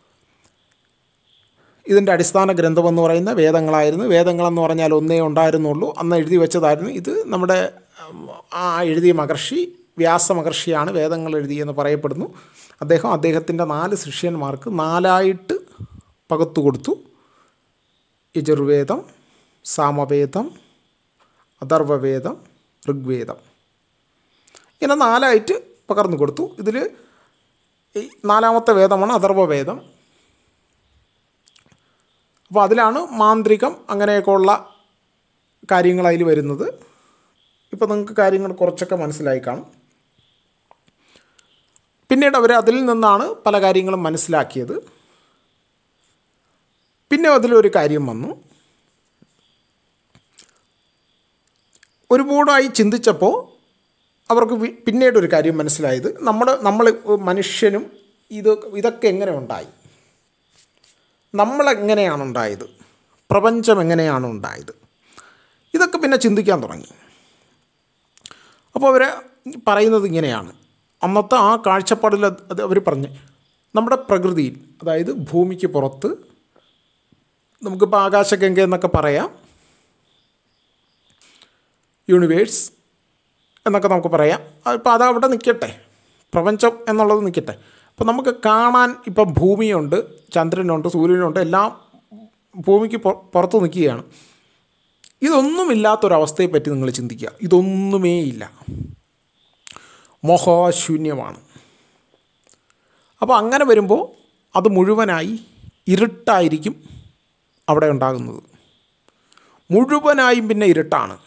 ഇതിൻ്റെ അടിസ്ഥാന ഗ്രന്ഥമെന്ന് പറയുന്ന വേദങ്ങളായിരുന്നു. വേദങ്ങളെന്ന് പറഞ്ഞാൽ ഒന്നേ ഉണ്ടായിരുന്നുള്ളൂ, അന്ന് എഴുതി വെച്ചതായിരുന്നു. ഇത് നമ്മുടെ എഴുതിയ മഹർഷി വ്യാസമഹർഷിയാണ് വേദങ്ങൾ എഴുതിയെന്ന് പറയപ്പെടുന്നു. അദ്ദേഹത്തിൻ്റെ 4 ശിഷ്യന്മാർക്ക് 4ആയിട്ട് പകുത്തു കൊടുത്തു. യജുർവേദം, സാമവേദം, അഥർവവേദം, ഋഗ്വേദം, ഇങ്ങനെ 4ആയിട്ട് പകർന്നു കൊടുത്തു. ഇതിൽ 4ാമത്തെ വേദമാണ് അഥർവവേദം. അപ്പോൾ അതിലാണ് മാന്ത്രികം അങ്ങനെയൊക്കെയുള്ള കാര്യങ്ങൾ അതിൽ വരുന്നത്. ഇപ്പോൾ നിങ്ങൾക്ക് കാര്യങ്ങൾ കുറച്ചൊക്കെ മനസ്സിലായി കാണും. പിന്നീട് അവർ അതിൽ നിന്നാണ് പല കാര്യങ്ങളും മനസ്സിലാക്കിയത്. പിന്നെ അതിലൊരു കാര്യം വന്നു. ഒരുപാടായി ചിന്തിച്ചപ്പോൾ അവർക്ക് പിന്നീടൊരു കാര്യം മനസ്സിലായത്, നമ്മൾ മനുഷ്യനും ഇതൊക്കെ എങ്ങനെ ഉണ്ടായി, നമ്മളെങ്ങനെയാണ് ഉണ്ടായത്, പ്രപഞ്ചം എങ്ങനെയാണ് ഉണ്ടായത്, ഇതൊക്കെ പിന്നെ ചിന്തിക്കാൻ തുടങ്ങി. അപ്പോൾ അവർ പറയുന്നത് ഇങ്ങനെയാണ്. അന്നത്തെ ആ കാഴ്ചപ്പാടിൽ അവർ പറഞ്ഞ് നമ്മുടെ പ്രകൃതിയിൽ, അതായത് ഭൂമിക്ക് പുറത്ത്, നമുക്കിപ്പോൾ ആകാശഗംഗ എന്നൊക്കെ പറയാം, യൂണിവേഴ്സ് എന്നൊക്കെ നമുക്ക് പറയാം. ഇപ്പോൾ അതവിടെ നിൽക്കട്ടെ, പ്രപഞ്ചം എന്നുള്ളത് നിൽക്കട്ടെ. അപ്പോൾ നമുക്ക് കാണാൻ ഇപ്പം ഭൂമിയുണ്ട്, ചന്ദ്രനുണ്ട്, സൂര്യനുണ്ട്, എല്ലാം ഭൂമിക്ക് പുറത്ത് നിൽക്കുകയാണ്. ഇതൊന്നുമില്ലാത്തൊരവസ്ഥയെപ്പറ്റി നിങ്ങൾ ചിന്തിക്കുക. ഇതൊന്നുമേ ഇല്ല, മഹാശൂന്യമാണ്. അപ്പോൾ അങ്ങനെ വരുമ്പോൾ അത് മുഴുവനായി ഇരുട്ടായിരിക്കും അവിടെ ഉണ്ടാകുന്നത്. മുഴുവനായും പിന്നെ ഇരുട്ടാണ്,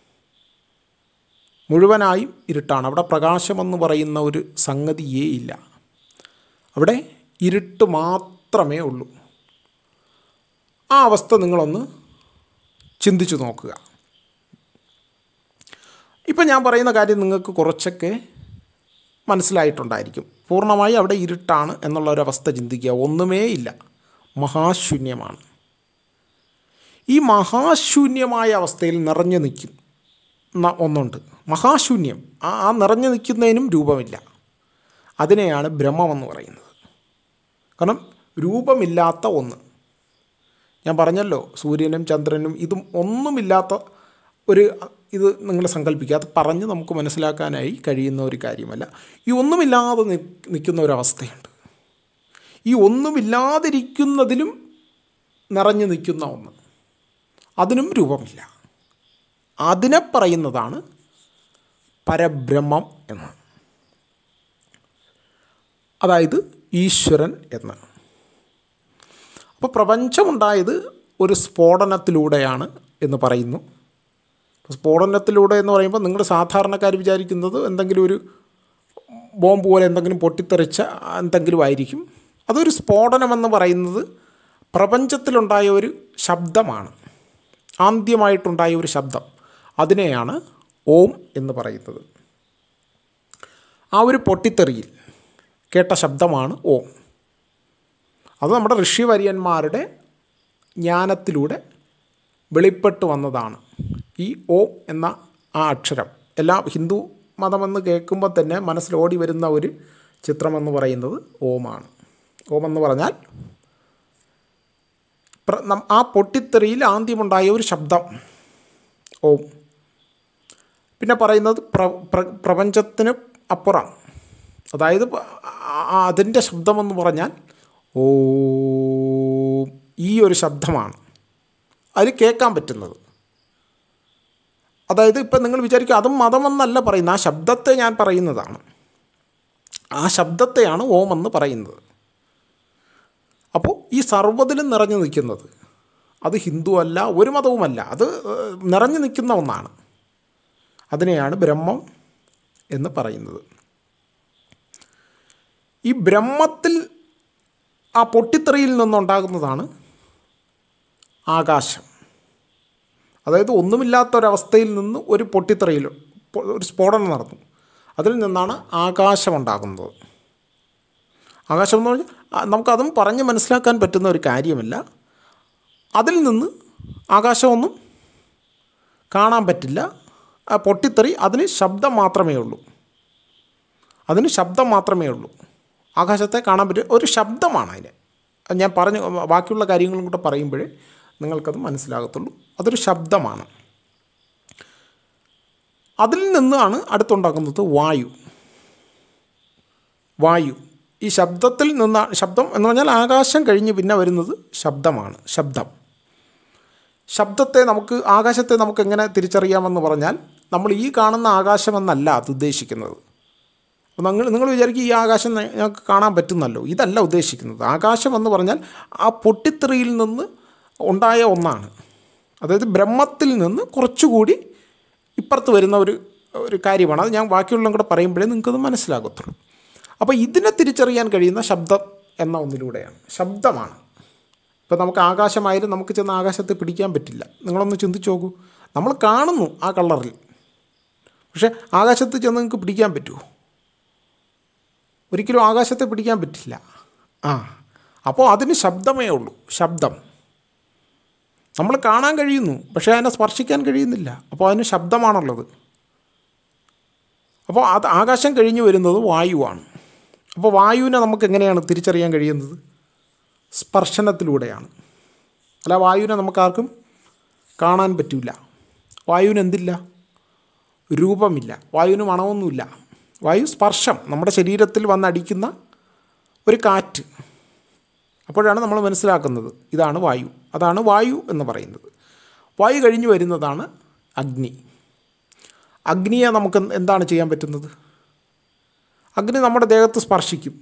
മുഴുവനായും ഇരുട്ടാണ്. അവിടെ പ്രകാശമെന്ന് പറയുന്ന ഒരു സംഗതിയേ ഇല്ല. അവിടെ ഇരുട്ട് മാത്രമേ ഉള്ളൂ. ആ അവസ്ഥ നിങ്ങളൊന്ന് ചിന്തിച്ചു നോക്കുക. ഇപ്പം ഞാൻ പറയുന്ന കാര്യം നിങ്ങൾക്ക് കുറച്ചൊക്കെ മനസ്സിലായിട്ടുണ്ടായിരിക്കും. പൂർണ്ണമായി അവിടെ ഇരുട്ടാണ് എന്നുള്ളൊരവസ്ഥ ചിന്തിക്കുക. ഒന്നുമേ ഇല്ല, മഹാശൂന്യമാണ്. ഈ മഹാശൂന്യമായ അവസ്ഥയിൽ നിറഞ്ഞു നിൽക്കുന്ന ഒന്നുണ്ട്, മഹാശൂന്യം. ആ നിറഞ്ഞു നിൽക്കുന്നതിനും രൂപമില്ല. അതിനെയാണ് ബ്രഹ്മമെന്ന് പറയുന്നത്. കാരണം രൂപമില്ലാത്ത ഒന്ന്. ഞാൻ പറഞ്ഞല്ലോ, സൂര്യനും ചന്ദ്രനും ഇതും ഒന്നുമില്ലാത്ത ഇത് നിങ്ങൾ സങ്കല്പിക്കുക. അത് പറഞ്ഞ് നമുക്ക് മനസ്സിലാക്കാനായി കഴിയുന്ന ഒരു കാര്യമല്ല. ഈ ഒന്നുമില്ലാതെ നിൽക്കുന്ന ഒരവസ്ഥയുണ്ട്. ഈ ഒന്നുമില്ലാതിരിക്കുന്നതിലും നിറഞ്ഞു നിൽക്കുന്ന ഒന്ന്, അതിനും രൂപമില്ല. അതിനെ പറയുന്നതാണ് പരബ്രഹ്മം എന്ന്, അതായത് ഈശ്വരൻ എന്ന്. അപ്പോൾ പ്രപഞ്ചമുണ്ടായത് ഒരു സ്ഫോടനത്തിലൂടെയാണ് എന്ന് പറയുന്നു. സ്ഫോടനത്തിലൂടെ എന്ന് പറയുമ്പോൾ നിങ്ങൾ സാധാരണക്കാർ വിചാരിക്കുന്നത് എന്തെങ്കിലും ഒരു ബോംബ് പോലെ എന്തെങ്കിലും പൊട്ടിത്തെറിച്ച എന്തെങ്കിലും ആയിരിക്കും. അതൊരു സ്ഫോടനമെന്ന് പറയുന്നത് പ്രപഞ്ചത്തിലുണ്ടായ ഒരു ശബ്ദമാണ്, ആദ്യമായിട്ടുണ്ടായ ഒരു ശബ്ദം. അതിനെയാണ് ഓം എന്ന് പറയുന്നത്. ആ ഒരു പൊട്ടിത്തെറിയിൽ കേട്ട ശബ്ദമാണ് ഓം. അത് നമ്മുടെ ഋഷിവര്യന്മാരുടെ ജ്ഞാനത്തിലൂടെ വെളിപ്പെട്ട് വന്നതാണ്. ഈ ഓം എന്ന ആ അക്ഷരം എല്ലാ ഹിന്ദു മതമെന്ന് കേൾക്കുമ്പോൾ തന്നെ മനസ്സിലോടി വരുന്ന ഒരു ചിത്രമെന്ന് പറയുന്നത് ഓമാണ്. ഓമെന്ന് പറഞ്ഞാൽ ആ പൊട്ടിത്തെറിയിൽ ആദ്യമുണ്ടായ ഒരു ശബ്ദം ഓം. പിന്നെ പറയുന്നത് പ്രപഞ്ചത്തിന് അപ്പുറം, അതായത് അതിൻ്റെ ശബ്ദമെന്ന് പറഞ്ഞാൽ ഓം, ഈ ഒരു ശബ്ദമാണ് അതിൽ കേൾക്കാൻ പറ്റുന്നത്. അതായത് ഇപ്പം നിങ്ങൾ വിചാരിക്കുക അതും മതമെന്നല്ല പറയുന്നത്, ആ ശബ്ദത്തെ ഞാൻ പറയുന്നതാണ്. ആ ശബ്ദത്തെയാണ് ഓം എന്ന് പറയുന്നത്. അപ്പോൾ ഈ സർവ്വതിലും നിറഞ്ഞു നിൽക്കുന്നത് അത് ഹിന്ദു അല്ല, ഒരു മതവുമല്ല, അത് നിറഞ്ഞു നിൽക്കുന്ന ഒന്നാണ്. അതിനെയാണ് ബ്രഹ്മം എന്ന് പറയുന്നത്. ഈ ബ്രഹ്മത്തിൽ ആ പൊട്ടിത്തെറിയിൽ നിന്നുണ്ടാകുന്നതാണ് ആകാശം. അതായത് ഒന്നുമില്ലാത്തൊരവസ്ഥയിൽ നിന്ന് ഒരു പൊട്ടിത്തെറിയിൽ ഒരു സ്ഫോടനം നടന്നു, അതിൽ നിന്നാണ് ആകാശമുണ്ടാകുന്നത്. ആകാശം എന്ന് പറഞ്ഞാൽ നമുക്കതും പറഞ്ഞ് മനസ്സിലാക്കാൻ പറ്റുന്ന ഒരു കാര്യമല്ല. അതിൽ നിന്ന് ആകാശമൊന്നും കാണാൻ പറ്റില്ല. ആ പൊട്ടിത്തെറി അതിന് ശബ്ദം മാത്രമേ ഉള്ളൂ, അതിന് ശബ്ദം മാത്രമേ ഉള്ളൂ. ആകാശത്തെ കാണാൻ പറ്റിയ ഒരു ശബ്ദമാണ് അതിന്. ഞാൻ പറഞ്ഞു ബാക്കിയുള്ള കാര്യങ്ങളും കൂടെ പറയുമ്പോഴേ നിങ്ങൾക്കത് മനസ്സിലാകത്തുള്ളൂ. അതൊരു ശബ്ദമാണ്. അതിൽ നിന്നാണ് അടുത്തുണ്ടാക്കുന്നത് വായു. വായു ഈ ശബ്ദത്തിൽ നിന്നാണ്. ശബ്ദം എന്ന് പറഞ്ഞാൽ ആകാശം കഴിഞ്ഞ് പിന്നെ വരുന്നത് ശബ്ദമാണ്. ശബ്ദത്തെ നമുക്ക്, ആകാശത്തെ നമുക്ക് എങ്ങനെ തിരിച്ചറിയാമെന്ന് പറഞ്ഞാൽ നമ്മൾ ഈ കാണുന്ന ആകാശമെന്നല്ല അത് ഉദ്ദേശിക്കുന്നത്. അപ്പോൾ നിങ്ങൾ വിചാരിക്കും ഈ ആകാശം ഞങ്ങൾക്ക് കാണാൻ പറ്റുന്നല്ലോ, ഇതല്ല ഉദ്ദേശിക്കുന്നത്. ആകാശമെന്ന് പറഞ്ഞാൽ ആ പൊട്ടിത്തെറിയിൽ നിന്ന് ഉണ്ടായ ഒന്നാണ്. അതായത് ബ്രഹ്മത്തിൽ നിന്ന് കുറച്ചുകൂടി ഇപ്പുറത്ത് വരുന്ന ഒരു കാര്യമാണ്. അത് ഞാൻ ബാക്കിയുള്ളതും കൂടെ പറയുമ്പോഴേ നിങ്ങൾക്കത് മനസ്സിലാകത്തുള്ളൂ. അപ്പോൾ ഇതിനെ തിരിച്ചറിയാൻ കഴിയുന്ന ശബ്ദം എന്ന ഒന്നിലൂടെയാണ്. ശബ്ദമാണ്. ഇപ്പോൾ നമുക്ക് ആകാശമായാലും നമുക്ക് ചെന്ന് ആകാശത്തെ പിടിക്കാൻ പറ്റില്ല. നിങ്ങളൊന്ന് ചിന്തിച്ച് നോക്കൂ. നമ്മൾ കാണുന്നു ആ കളറിൽ, പക്ഷേ ആകാശത്ത് ചെന്ന് നിങ്ങൾക്ക് പിടിക്കാൻ പറ്റുമോ? ഒരിക്കലും ആകാശത്തെ പിടിക്കാൻ പറ്റില്ല. അപ്പോൾ അതിന് ശബ്ദമേ ഉള്ളൂ. ശബ്ദം നമ്മൾ കാണാൻ കഴിയുന്നു, പക്ഷേ അതിനെ സ്പർശിക്കാൻ കഴിയുന്നില്ല. അപ്പോൾ അതിന് ശബ്ദമാണുള്ളത്. അപ്പോൾ അത് ആകാശം കഴിഞ്ഞ് വരുന്നത് വായുവാണ്. അപ്പോൾ വായുവിനെ നമുക്ക് എങ്ങനെയാണ് തിരിച്ചറിയാൻ കഴിയുന്നത്? സ്പർശനത്തിലൂടെയാണ്. അല്ല, വായുവിനെ നമുക്കാർക്കും കാണാൻ പറ്റില്ല. വായുവിന് എന്തില്ല? രൂപമില്ല. വായുവിന് മണമൊന്നുമില്ല. വായു സ്പർശം, നമ്മുടെ ശരീരത്തിൽ വന്നടിക്കുന്ന ഒരു കാറ്റ്. അപ്പോഴാണ് നമ്മൾ മനസ്സിലാക്കുന്നത് ഇതാണ് വായു. അതാണ് വായു എന്ന് പറയുന്നത്. വായു കഴിഞ്ഞ് വരുന്നതാണ് അഗ്നി. അഗ്നിയെ നമുക്ക് എന്താണ് ചെയ്യാൻ പറ്റുന്നത്? അഗ്നി നമ്മുടെ ദേഹത്ത് സ്പർശിക്കും.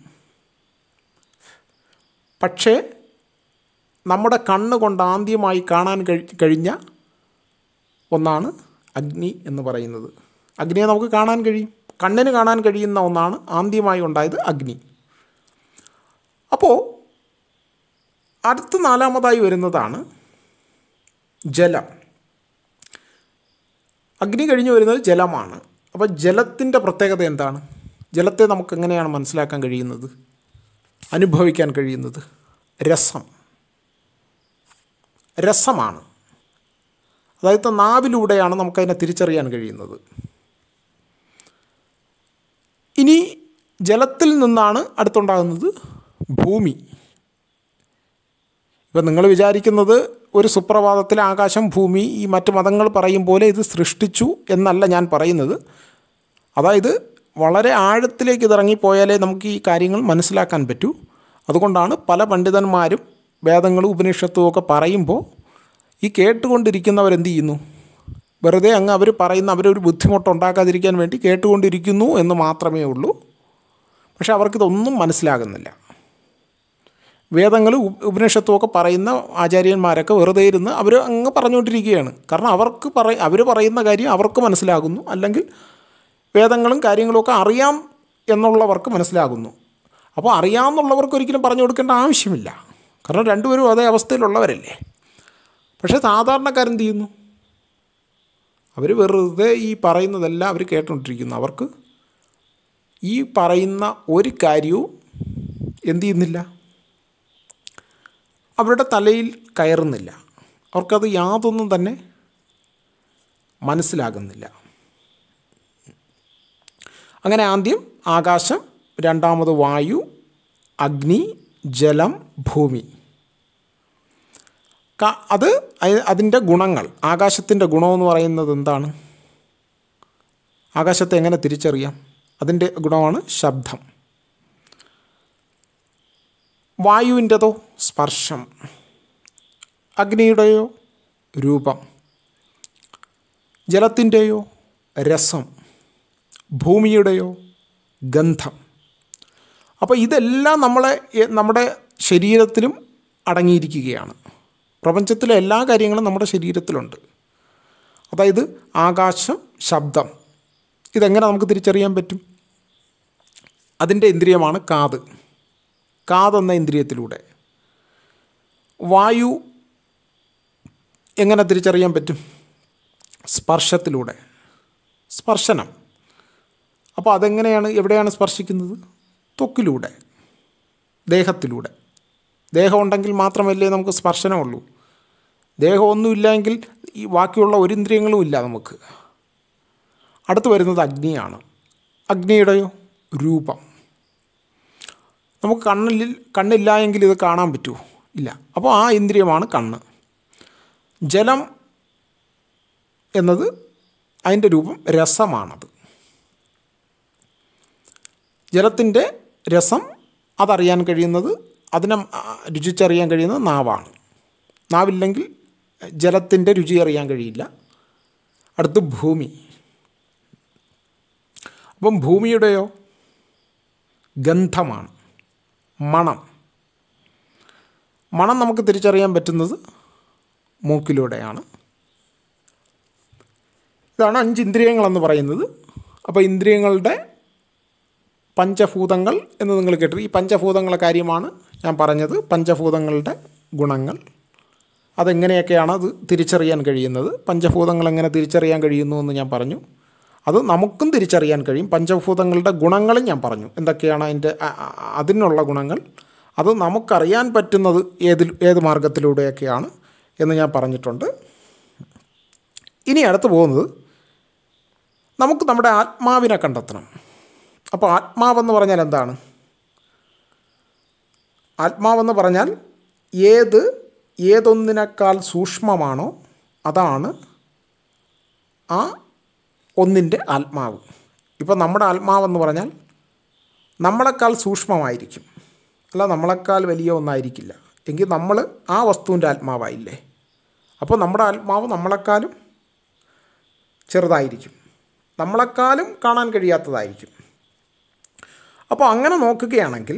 പക്ഷേ നമ്മുടെ കണ്ണുകൊണ്ട് ആദ്യമായി കാണാൻ കഴിഞ്ഞ ഒന്നാണ് അഗ്നി എന്ന് പറയുന്നത്. അഗ്നിയെ നമുക്ക് കാണാൻ കഴിയും. കണ്ണിന് കാണാൻ കഴിയുന്ന ഒന്നാണ് ആദ്യമായി ഉണ്ടായത് അഗ്നി. അപ്പോൾ അടുത്ത നാലാമതായി വരുന്നതാണ് ജലം. അഗ്നി കഴിഞ്ഞ് വരുന്നത് ജലമാണ്. അപ്പോൾ ജലത്തിൻ്റെ പ്രത്യേകത എന്താണ്? ജലത്തെ നമുക്ക് എങ്ങനെയാണ് മനസ്സിലാക്കാൻ കഴിയുന്നത്, അനുഭവിക്കാൻ കഴിയുന്നത്? രസമാണ്. അതായത് നാവിലൂടെയാണ് നമുക്കതിനെ തിരിച്ചറിയാൻ കഴിയുന്നത്. ഇനി ജലത്തിൽ നിന്നാണ് അടുത്തുണ്ടാകുന്നത് ഭൂമി. ഇപ്പം നിങ്ങൾ വിചാരിക്കുന്നത് ഒരു സുപ്രഭാതത്തിൽ ആകാശം, ഭൂമി ഈ മറ്റ് മതങ്ങൾ പറയും പോലെ ഇത് സൃഷ്ടിച്ചു എന്നല്ല ഞാൻ പറയുന്നത്. അതായത് വളരെ ആഴത്തിലേക്ക് ഇതിറങ്ങിപ്പോയാലേ നമുക്ക് ഈ കാര്യങ്ങൾ മനസ്സിലാക്കാൻ പറ്റൂ. അതുകൊണ്ടാണ് പല പണ്ഡിതന്മാരും വേദങ്ങളും ഉപനിഷത്തും ഒക്കെ പറയുമ്പോൾ ഈ കേട്ടുകൊണ്ടിരിക്കുന്നവരെന്ത് ചെയ്യുന്നു? വെറുതെ അങ്ങ് അവർ പറയുന്ന അവരൊരു ബുദ്ധിമുട്ടുണ്ടാക്കാതിരിക്കാൻ വേണ്ടി കേട്ടുകൊണ്ടിരിക്കുന്നു എന്ന് മാത്രമേ ഉള്ളൂ. പക്ഷെ അവർക്കിതൊന്നും മനസ്സിലാകുന്നില്ല. വേദങ്ങളും ഉപനിഷത്തും ഒക്കെ പറയുന്ന ആചാര്യന്മാരൊക്കെ വെറുതെ ഇരുന്ന് അവർ അങ്ങ് പറഞ്ഞുകൊണ്ടിരിക്കുകയാണ്. കാരണം അവർ പറയുന്ന കാര്യം അവർക്ക് മനസ്സിലാകുന്നു, അല്ലെങ്കിൽ വേദങ്ങളും കാര്യങ്ങളുമൊക്കെ അറിയാം എന്നുള്ളവർക്ക് മനസ്സിലാകുന്നു. അപ്പോൾ അറിയാമെന്നുള്ളവർക്ക് ഒരിക്കലും പറഞ്ഞു കൊടുക്കേണ്ട ആവശ്യമില്ല. കാരണം രണ്ടുപേരും അതേ അവസ്ഥയിലുള്ളവരല്ലേ. പക്ഷേ സാധാരണക്കാരെന്ത് ചെയ്യുന്നു? അവർ വെറുതെ ഈ പറയുന്നതെല്ലാം അവർ കേട്ടുകൊണ്ടിരിക്കുന്നു. അവർക്ക് ഈ പറയുന്ന ഒരു കാര്യവും എന്തു ചെയ്യുന്നില്ല, അവരുടെ തലയിൽ കയറുന്നില്ല. അവർക്കത് യാതൊന്നും തന്നെ മനസ്സിലാകുന്നില്ല. അങ്ങനെ ആദ്യം ആകാശം, രണ്ടാമത് വായു, അഗ്നി, ജലം, ഭൂമി. അതിൻ്റെ ഗുണങ്ങൾ, ആകാശത്തിൻ്റെ ഗുണമെന്ന് പറയുന്നത് എന്താണ്? ആകാശത്തെ എങ്ങനെ തിരിച്ചറിയാം? അതിൻ്റെ ഗുണമാണ് ശബ്ദം. വായുവിൻ്റെതോ സ്പർശം, അഗ്നിയുടെയോ രൂപം, ജലത്തിൻ്റെയോ രസം, ഭൂമിയുടെയോ ഗന്ധം. അപ്പോൾ ഇതെല്ലാം നമ്മുടെ ശരീരത്തിലും അടങ്ങിയിരിക്കുകയാണ്. പ്രപഞ്ചത്തിലെ എല്ലാ കാര്യങ്ങളും നമ്മുടെ ശരീരത്തിലുണ്ട്. അതായത് ആകാശം, ശബ്ദം, ഇതെങ്ങനെ നമുക്ക് തിരിച്ചറിയാൻ പറ്റും? അതിൻ്റെ ഇന്ദ്രിയമാണ് കാത്. കാതെന്ന ഇന്ദ്രിയത്തിലൂടെ. വായു എങ്ങനെ തിരിച്ചറിയാൻ പറ്റും? സ്പർശത്തിലൂടെ, സ്പർശനം. അപ്പോൾ അതെങ്ങനെയാണ്, എവിടെയാണ് സ്പർശിക്കുന്നത്? ത്വക്കിലൂടെ, ദേഹത്തിലൂടെ. ദേഹം ഉണ്ടെങ്കിൽ മാത്രമല്ലേ നമുക്ക് സ്പർശനമുള്ളൂ. ദേഹമൊന്നുമില്ലെങ്കിൽ ഈ ബാക്കിയുള്ള ഒരു ഇന്ദ്രിയങ്ങളും ഇല്ല നമുക്ക്. അടുത്ത് വരുന്നത് അഗ്നിയാണ്. അഗ്നിയുടെയോ രൂപം. നമുക്ക് കണ്ണില്ല എങ്കിൽ ഇത് കാണാൻ പറ്റുമോ? ഇല്ല. അപ്പോൾ ആ ഇന്ദ്രിയമാണ് കണ്ണ്. ജലം എന്നത് അതിൻ്റെ രൂപം രസമാണത്. ജലത്തിൻ്റെ രസം അതറിയാൻ കഴിയുന്നത്, അതിനെ രുചിച്ചറിയാൻ കഴിയുന്നത് നാവാണ്. നാവില്ലെങ്കിൽ ജലത്തിൻ്റെ രുചി അറിയാൻ കഴിയില്ല. അടുത്ത് ഭൂമി. അപ്പം ഭൂമിയുടെയോ ഗന്ധമാണ്, മണം. മണം നമുക്ക് തിരിച്ചറിയാൻ പറ്റുന്നത് മൂക്കിലൂടെയാണ്. ഇതാണ് 5 ഇന്ദ്രിയങ്ങളെന്ന് പറയുന്നത്. അപ്പോൾ ഇന്ദ്രിയങ്ങളുടെ പഞ്ചഭൂതങ്ങൾ എന്ന് നിങ്ങൾ കേട്ടു. ഈ പഞ്ചഭൂതങ്ങളുടെ കാര്യമാണ് ഞാൻ പറഞ്ഞത്. പഞ്ചഭൂതങ്ങളുടെ ഗുണങ്ങൾ, അതെങ്ങനെയൊക്കെയാണ് അത് തിരിച്ചറിയാൻ കഴിയുന്നത്. പഞ്ചഭൂതങ്ങൾ എങ്ങനെ തിരിച്ചറിയാൻ കഴിയുന്നു എന്ന് ഞാൻ പറഞ്ഞു. അത് നമുക്കും തിരിച്ചറിയാൻ കഴിയും. പഞ്ചഭൂതങ്ങളുടെ ഗുണങ്ങളും ഞാൻ പറഞ്ഞു, എന്തൊക്കെയാണ് അതിനുള്ള ഗുണങ്ങൾ. അത് നമുക്കറിയാൻ പറ്റുന്നത് ഏത് മാർഗത്തിലൂടെയൊക്കെയാണ് എന്ന് ഞാൻ പറഞ്ഞിട്ടുണ്ട്. ഇനി അടുത്ത് പോകുന്നത്, നമുക്ക് നമ്മുടെ ആത്മാവിനെ കണ്ടെത്തണം. അപ്പോൾ ആത്മാവെന്ന് പറഞ്ഞാൽ എന്താണ്? ആത്മാവെന്ന് പറഞ്ഞാൽ ഏതൊന്നിനേക്കാൾ സൂക്ഷ്മമാണോ അതാണ് ആ ഒന്നിൻ്റെ ആത്മാവ്. ഇപ്പോൾ നമ്മുടെ ആത്മാവെന്ന് പറഞ്ഞാൽ നമ്മളെക്കാൾ സൂക്ഷ്മമായിരിക്കും, അല്ല നമ്മളെക്കാൾ വലിയ ഒന്നായിരിക്കില്ല. എങ്കിൽ നമ്മൾ ആ വസ്തുവിൻ്റെ ആത്മാവായില്ലേ. അപ്പോൾ നമ്മുടെ ആത്മാവ് നമ്മളെക്കാളും ചെറുതായിരിക്കും, നമ്മളെക്കാളും കാണാൻ കഴിയാത്തതായിരിക്കും. അപ്പോൾ അങ്ങനെ നോക്കുകയാണെങ്കിൽ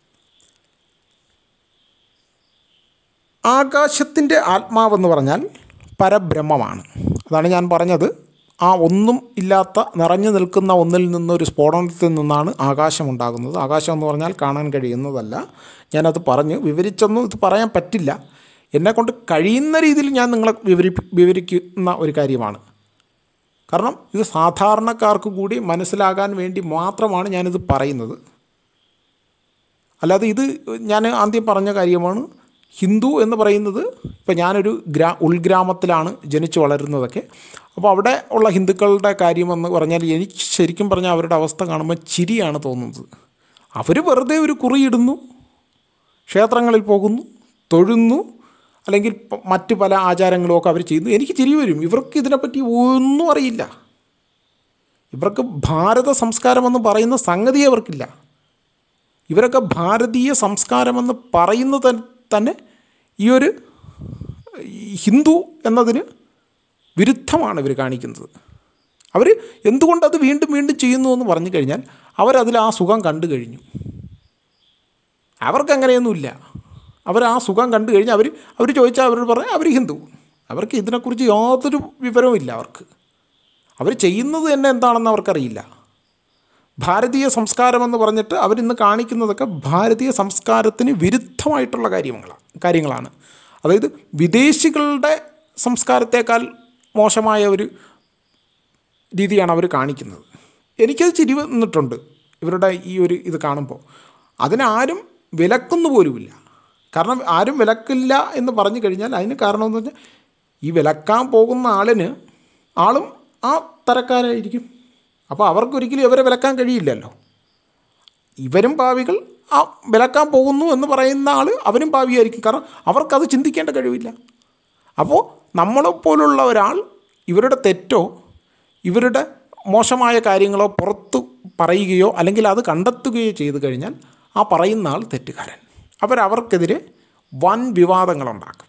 ആകാശത്തിൻ്റെ ആത്മാവെന്ന് പറഞ്ഞാൽ പരബ്രഹ്മമാണ്. അതാണ് ഞാൻ പറഞ്ഞത്. ആ ഒന്നും ഇല്ലാത്ത നിറഞ്ഞു നിൽക്കുന്ന ഒന്നിൽ നിന്നൊരു സ്ഫോടനത്തിൽ നിന്നാണ് ആകാശം ഉണ്ടാകുന്നത്. ആകാശം എന്ന് പറഞ്ഞാൽ കാണാൻ കഴിയുന്നതല്ല. ഞാനത് വിവരിച്ചൊന്നും ഇത് പറയാൻ പറ്റില്ല. എന്നെക്കൊണ്ട് കഴിയുന്ന രീതിയിൽ ഞാൻ നിങ്ങളെ വിവരിക്കുന്ന ഒരു കാര്യമാണ്. കാരണം ഇത് സാധാരണക്കാർക്ക് കൂടി മനസ്സിലാകാൻ വേണ്ടി മാത്രമാണ് ഞാനിത് പറയുന്നത്. അല്ലാതെ ഇത് ഞാൻ ആദ്യം പറഞ്ഞ കാര്യമാണ്. ഹിന്ദു എന്ന് പറയുന്നത്, ഇപ്പോൾ ഞാനൊരു ഉൾഗ്രാമത്തിലാണ് ജനിച്ചു വളരുന്നതൊക്കെ. അപ്പോൾ അവിടെ ഉള്ള ഹിന്ദുക്കളുടെ കാര്യമെന്ന് പറഞ്ഞാൽ എനിക്ക് ശരിക്കും പറഞ്ഞാൽ അവരുടെ അവസ്ഥ കാണുമ്പോൾ ചിരിയാണ് തോന്നുന്നത്. അവർ വെറുതെ ഒരു കുറിയിടുന്നു, ക്ഷേത്രങ്ങളിൽ പോകുന്നു, തൊഴുന്നു, അല്ലെങ്കിൽ മറ്റ് പല ആചാരങ്ങളുമൊക്കെ അവർ ചെയ്യുന്നു. എനിക്ക് ചിരി വരും. ഇവർക്ക് ഇതിനെപ്പറ്റി ഒന്നും അറിയില്ല. ഇവർക്ക് ഭാരത സംസ്കാരമെന്ന് പറയുന്ന സംഗതി അവർക്കില്ല. ഇവരൊക്കെ ഭാരതീയ സംസ്കാരമെന്ന് പറയുന്നത് തന്നെ ഈ ഒരു ഹിന്ദു എന്നതിന് വിരുദ്ധമാണ് ഇവർ കാണിക്കുന്നത്. അവർ എന്തുകൊണ്ടത് വീണ്ടും വീണ്ടും ചെയ്യുന്നു എന്ന് പറഞ്ഞു കഴിഞ്ഞാൽ അവരതിൽ ആ സുഖം കണ്ടു കഴിഞ്ഞു. അവർക്കങ്ങനെയൊന്നുമില്ല. അവർ ആ സുഖം കണ്ടു കഴിഞ്ഞാൽ അവർ ചോദിച്ചാൽ അവരോട് പറഞ്ഞാൽ അവർ ഹിന്ദു. അവർക്ക് ഇതിനെക്കുറിച്ച് യാതൊരു വിവരവും ഇല്ല. അവർ ചെയ്യുന്നത് തന്നെ എന്താണെന്ന് അവർക്കറിയില്ല. ഭാരതീയ സംസ്കാരമെന്ന് പറഞ്ഞിട്ട് അവരിന്ന് കാണിക്കുന്നതൊക്കെ ഭാരതീയ സംസ്കാരത്തിന് വിരുദ്ധമായിട്ടുള്ള കാര്യങ്ങളാണ്. അതായത് വിദേശികളുടെ സംസ്കാരത്തേക്കാൾ മോശമായ ഒരു രീതിയാണ് അവർ കാണിക്കുന്നത്. എനിക്കത് ചിരി വന്നിട്ടുണ്ട് ഇവരുടെ ഈ ഒരു ഇത് കാണുമ്പോൾ. അതിനാരും വിലക്കുന്നു പോലുമില്ല. കാരണം ആരും വിലക്കില്ല എന്ന് പറഞ്ഞു കഴിഞ്ഞാൽ അതിന് കാരണമെന്ന് പറഞ്ഞാൽ ഈ വിലക്കാൻ പോകുന്ന ആളും ആ തരക്കാരായിരിക്കും. അപ്പോൾ അവർക്കൊരിക്കലും ഇവരെ വിലക്കാൻ കഴിയില്ലല്ലോ. ഇവരും പാവികൾ, ആ വിലക്കാൻ പോകുന്നു എന്ന് പറയുന്ന ആൾ അവനും പാവിയായിരിക്കും. കാരണം അവർക്കത് ചിന്തിക്കേണ്ട കഴിവില്ല. അപ്പോൾ നമ്മളെപ്പോലുള്ള ഒരാൾ ഇവരുടെ തെറ്റോ ഇവരുടെ മോശമായ കാര്യങ്ങളോ പുറത്ത് പറയുകയോ അല്ലെങ്കിൽ അത് കണ്ടെത്തുകയോ ചെയ്തു കഴിഞ്ഞാൽ ആ പറയുന്ന ആൾ തെറ്റുകാരൻ. അവർക്കെതിരെ വൻ വിവാദങ്ങളുണ്ടാക്കും.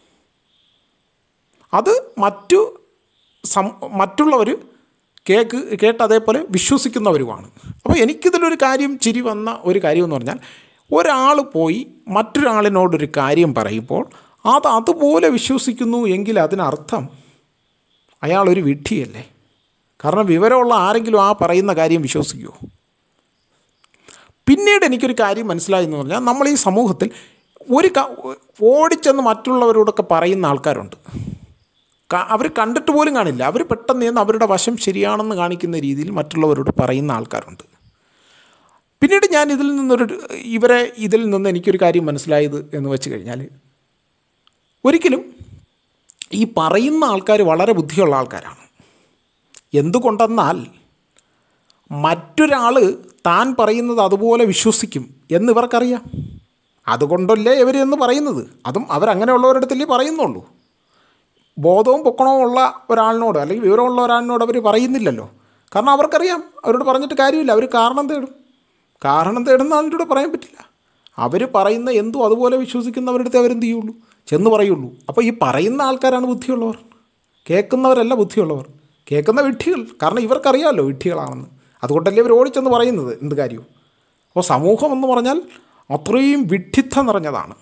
അത് മറ്റുള്ളവർ കേട്ട് അതേപോലെ വിശ്വസിക്കുന്നവരുമാണ്. അപ്പോൾ എനിക്കിതിലൊരു കാര്യം ചിരി വന്ന ഒരു കാര്യമെന്ന് പറഞ്ഞാൽ, ഒരാൾ പോയി മറ്റൊരാളിനോടൊരു കാര്യം പറയുമ്പോൾ അതുപോലെ വിശ്വസിക്കുന്നു എങ്കിൽ അതിനർത്ഥം അയാളൊരു വിഡ്ഢിയല്ലേ. കാരണം വിവരമുള്ള ആരെങ്കിലും ആ പറയുന്ന കാര്യം വിശ്വസിക്കുമോ? പിന്നീട് എനിക്കൊരു കാര്യം മനസ്സിലായെന്ന് പറഞ്ഞാൽ, നമ്മൾ ഈ സമൂഹത്തിൽ ഓടിച്ചെന്ന് മറ്റുള്ളവരോടൊക്കെ പറയുന്ന ആൾക്കാരുണ്ട്. അവർ കണ്ടിട്ട് പോലും കാണില്ല. അവർ പെട്ടെന്ന് നിന്ന് അവരുടെ വശം ശരിയാണെന്ന് കാണിക്കുന്ന രീതിയിൽ മറ്റുള്ളവരോട് പറയുന്ന ആൾക്കാരുണ്ട്. പിന്നീട് ഞാൻ ഇതിൽ നിന്ന് എനിക്കൊരു കാര്യം മനസ്സിലായത് എന്ന് വെച്ച് കഴിഞ്ഞാൽ, ഒരിക്കലും ഈ പറയുന്ന ആൾക്കാർ വളരെ ബുദ്ധിയുള്ള ആൾക്കാരാണ്. എന്തുകൊണ്ടെന്നാൽ മറ്റൊരാൾ താൻ പറയുന്നത് അതുപോലെ വിശ്വസിക്കും എന്നിവർക്കറിയാം. അതുകൊണ്ടല്ലേ ഇവരെന്ന് പറയുന്നത്. അതും അവരങ്ങനെയുള്ളവരിടത്തല്ലേ പറയുന്നുള്ളൂ. ബോധവും പൊക്കണവും ഉള്ള ഒരാളിനോട് അല്ലെങ്കിൽ വിവരമുള്ള ഒരാളിനോട് അവർ പറയുന്നില്ലല്ലോ. കാരണം അവർക്കറിയാം അവരോട് പറഞ്ഞിട്ട് കാര്യമില്ല. അവർ കാരണം തേടുന്ന ആളിനോട് പറയാൻ പറ്റില്ല. അവർ പറയുന്ന എന്തും അതുപോലെ വിശ്വസിക്കുന്നവരുടെ അടുത്ത് അവരെന്ത് ചെയ്യുള്ളൂ, ചെന്ന് പറയുള്ളൂ. അപ്പോൾ ഈ പറയുന്ന ആൾക്കാരാണ് ബുദ്ധിയുള്ളവർ, കേൾക്കുന്നവരല്ല ബുദ്ധിയുള്ളവർ. കേൾക്കുന്ന വിഡ്ഢികൾ. കാരണം ഇവർക്കറിയാമല്ലോ വിഡ്ഢികളാണെന്ന്. അതുകൊണ്ടല്ലേ ഇവർ ഓടിച്ചെന്ന് പറയുന്നത് എന്ത് കാര്യവും. അപ്പോൾ സമൂഹം എന്ന് പറഞ്ഞാൽ അത്രയും വിഡ്ഢിത്തം നിറഞ്ഞതാണ്.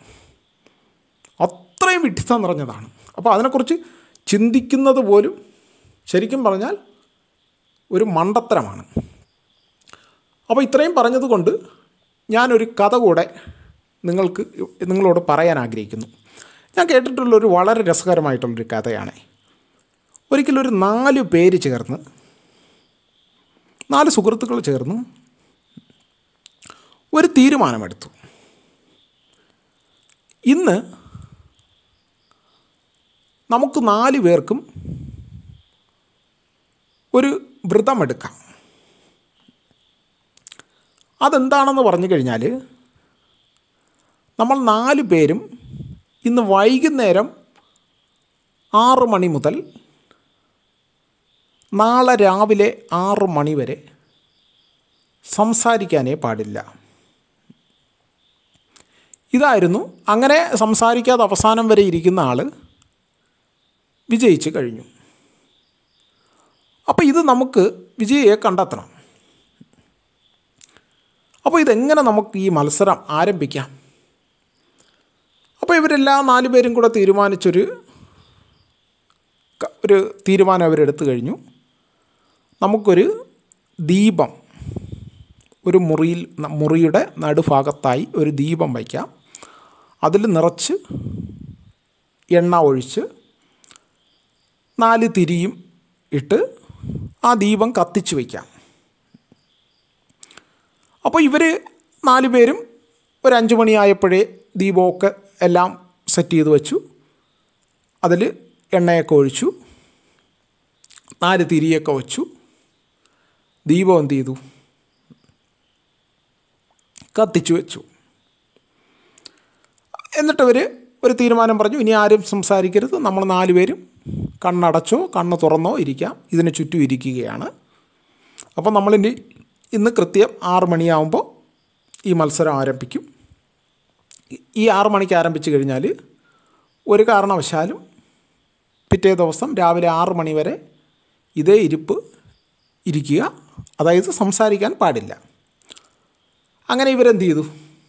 അപ്പോൾ അതിനെക്കുറിച്ച് ചിന്തിക്കുന്നത് പോലും ശരിക്കും പറഞ്ഞാൽ ഒരു മണ്ടത്തരമാണ്. അപ്പോൾ ഇത്രയും പറഞ്ഞതുകൊണ്ട് ഞാനൊരു കഥ കൂടെ നിങ്ങളോട് പറയാൻ ആഗ്രഹിക്കുന്നു. ഞാൻ കേട്ടിട്ടുള്ളൊരു വളരെ രസകരമായിട്ടുള്ളൊരു കഥയാണ്. ഒരിക്കലൊരു 4 പേര് ചേർന്ന്, 4 സുഹൃത്തുക്കൾ ചേർന്ന് ഒരു തീരുമാനമെടുത്തു. ഇന്ന് നമുക്ക് 4 പേർക്കും ഒരു വ്രതമെടുക്കാം. അതെന്താണെന്ന് പറഞ്ഞു കഴിഞ്ഞാൽ, നമ്മൾ 4 പേരും ഇന്ന് വൈകുന്നേരം 6 മണി മുതൽ നാളെ രാവിലെ 6 മണി വരെ സംസാരിക്കാനേ പാടില്ല. ഇതായിരുന്നു. അങ്ങനെ സംസാരിക്കാതെ അവസാനം വരെ ഇരിക്കുന്ന ആൾ വിജയിച്ച് കഴിഞ്ഞു. അപ്പോൾ ഇത് നമുക്ക് വിജയിയെ കണ്ടെത്തണം. അപ്പോൾ ഇതെങ്ങനെ നമുക്ക് ഈ മത്സരം ആരംഭിക്കാം? അപ്പോൾ ഇവരെല്ലാം 4 പേരും കൂടെ തീരുമാനിച്ചൊരു തീരുമാനം അവരെടുത്തു കഴിഞ്ഞു. നമുക്കൊരു ദീപം, ഒരു മുറിയുടെ നടുഭാഗത്തായി ഒരു ദീപം വയ്ക്കാം. അതിൽ നിറച്ച് എണ്ണ ഒഴിച്ച് 4 തിരിയും ഇട്ട് ആ ദീപം കത്തിച്ച് വയ്ക്കാം. അപ്പോൾ ഇവർ 4 പേരും ഒരു 5 മണിയായപ്പോഴേ ദീപമൊക്കെ എല്ലാം സെറ്റ് ചെയ്ത് വെച്ചു. അതിൽ എണ്ണയൊക്കെ ഒഴിച്ചു, 4 തിരിയൊക്കെ വെച്ചു. ദീപം എന്ത് ചെയ്തു? കത്തിച്ചു വെച്ചു. എന്നിട്ടവർ ഒരു തീരുമാനം പറഞ്ഞു, ഇനി ആരും സംസാരിക്കരുത്, നമ്മൾ 4 പേരും കണ്ണടച്ചോ കണ്ണ് തുറന്നോ ഇരിക്കാം, ഇതിന് ചുറ്റും ഇരിക്കുകയാണ്. അപ്പോൾ ഇന്ന് കൃത്യം 6 മണിയാകുമ്പോൾ ഈ മത്സരം ആരംഭിക്കും. ഈ 6 മണിക്ക് ആരംഭിച്ച് കഴിഞ്ഞാൽ ഒരു കാരണവശാലും പിറ്റേ ദിവസം രാവിലെ 6 മണി വരെ ഇതേ ഇരിപ്പ് ഇരിക്കുക, അതായത് സംസാരിക്കാൻ പാടില്ല. അങ്ങനെ ഇവരെന്ത് ചെയ്തു?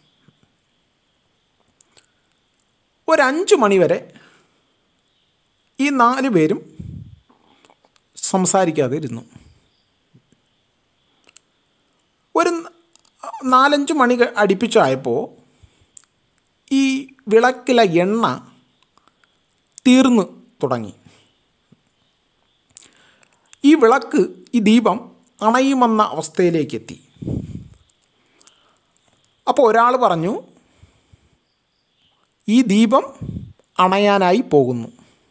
ഒരു 5 മണി വരെ ഈ 4 പേരും സംസാരിക്കാതെ ഇരുന്നു. ഒരു 4-5 മണി അടുപ്പിച്ചായപ്പോൾ ഈ വിളക്കിലെ എണ്ണ തീർന്നു തുടങ്ങി. ഈ വിളക്ക്, ഈ ദീപം അണയുമെന്ന അവസ്ഥയിലേക്കെത്തി. അപ്പോൾ ഒരാൾ പറഞ്ഞു, ഈ ദീപം അണയാനായി പോകുന്നു.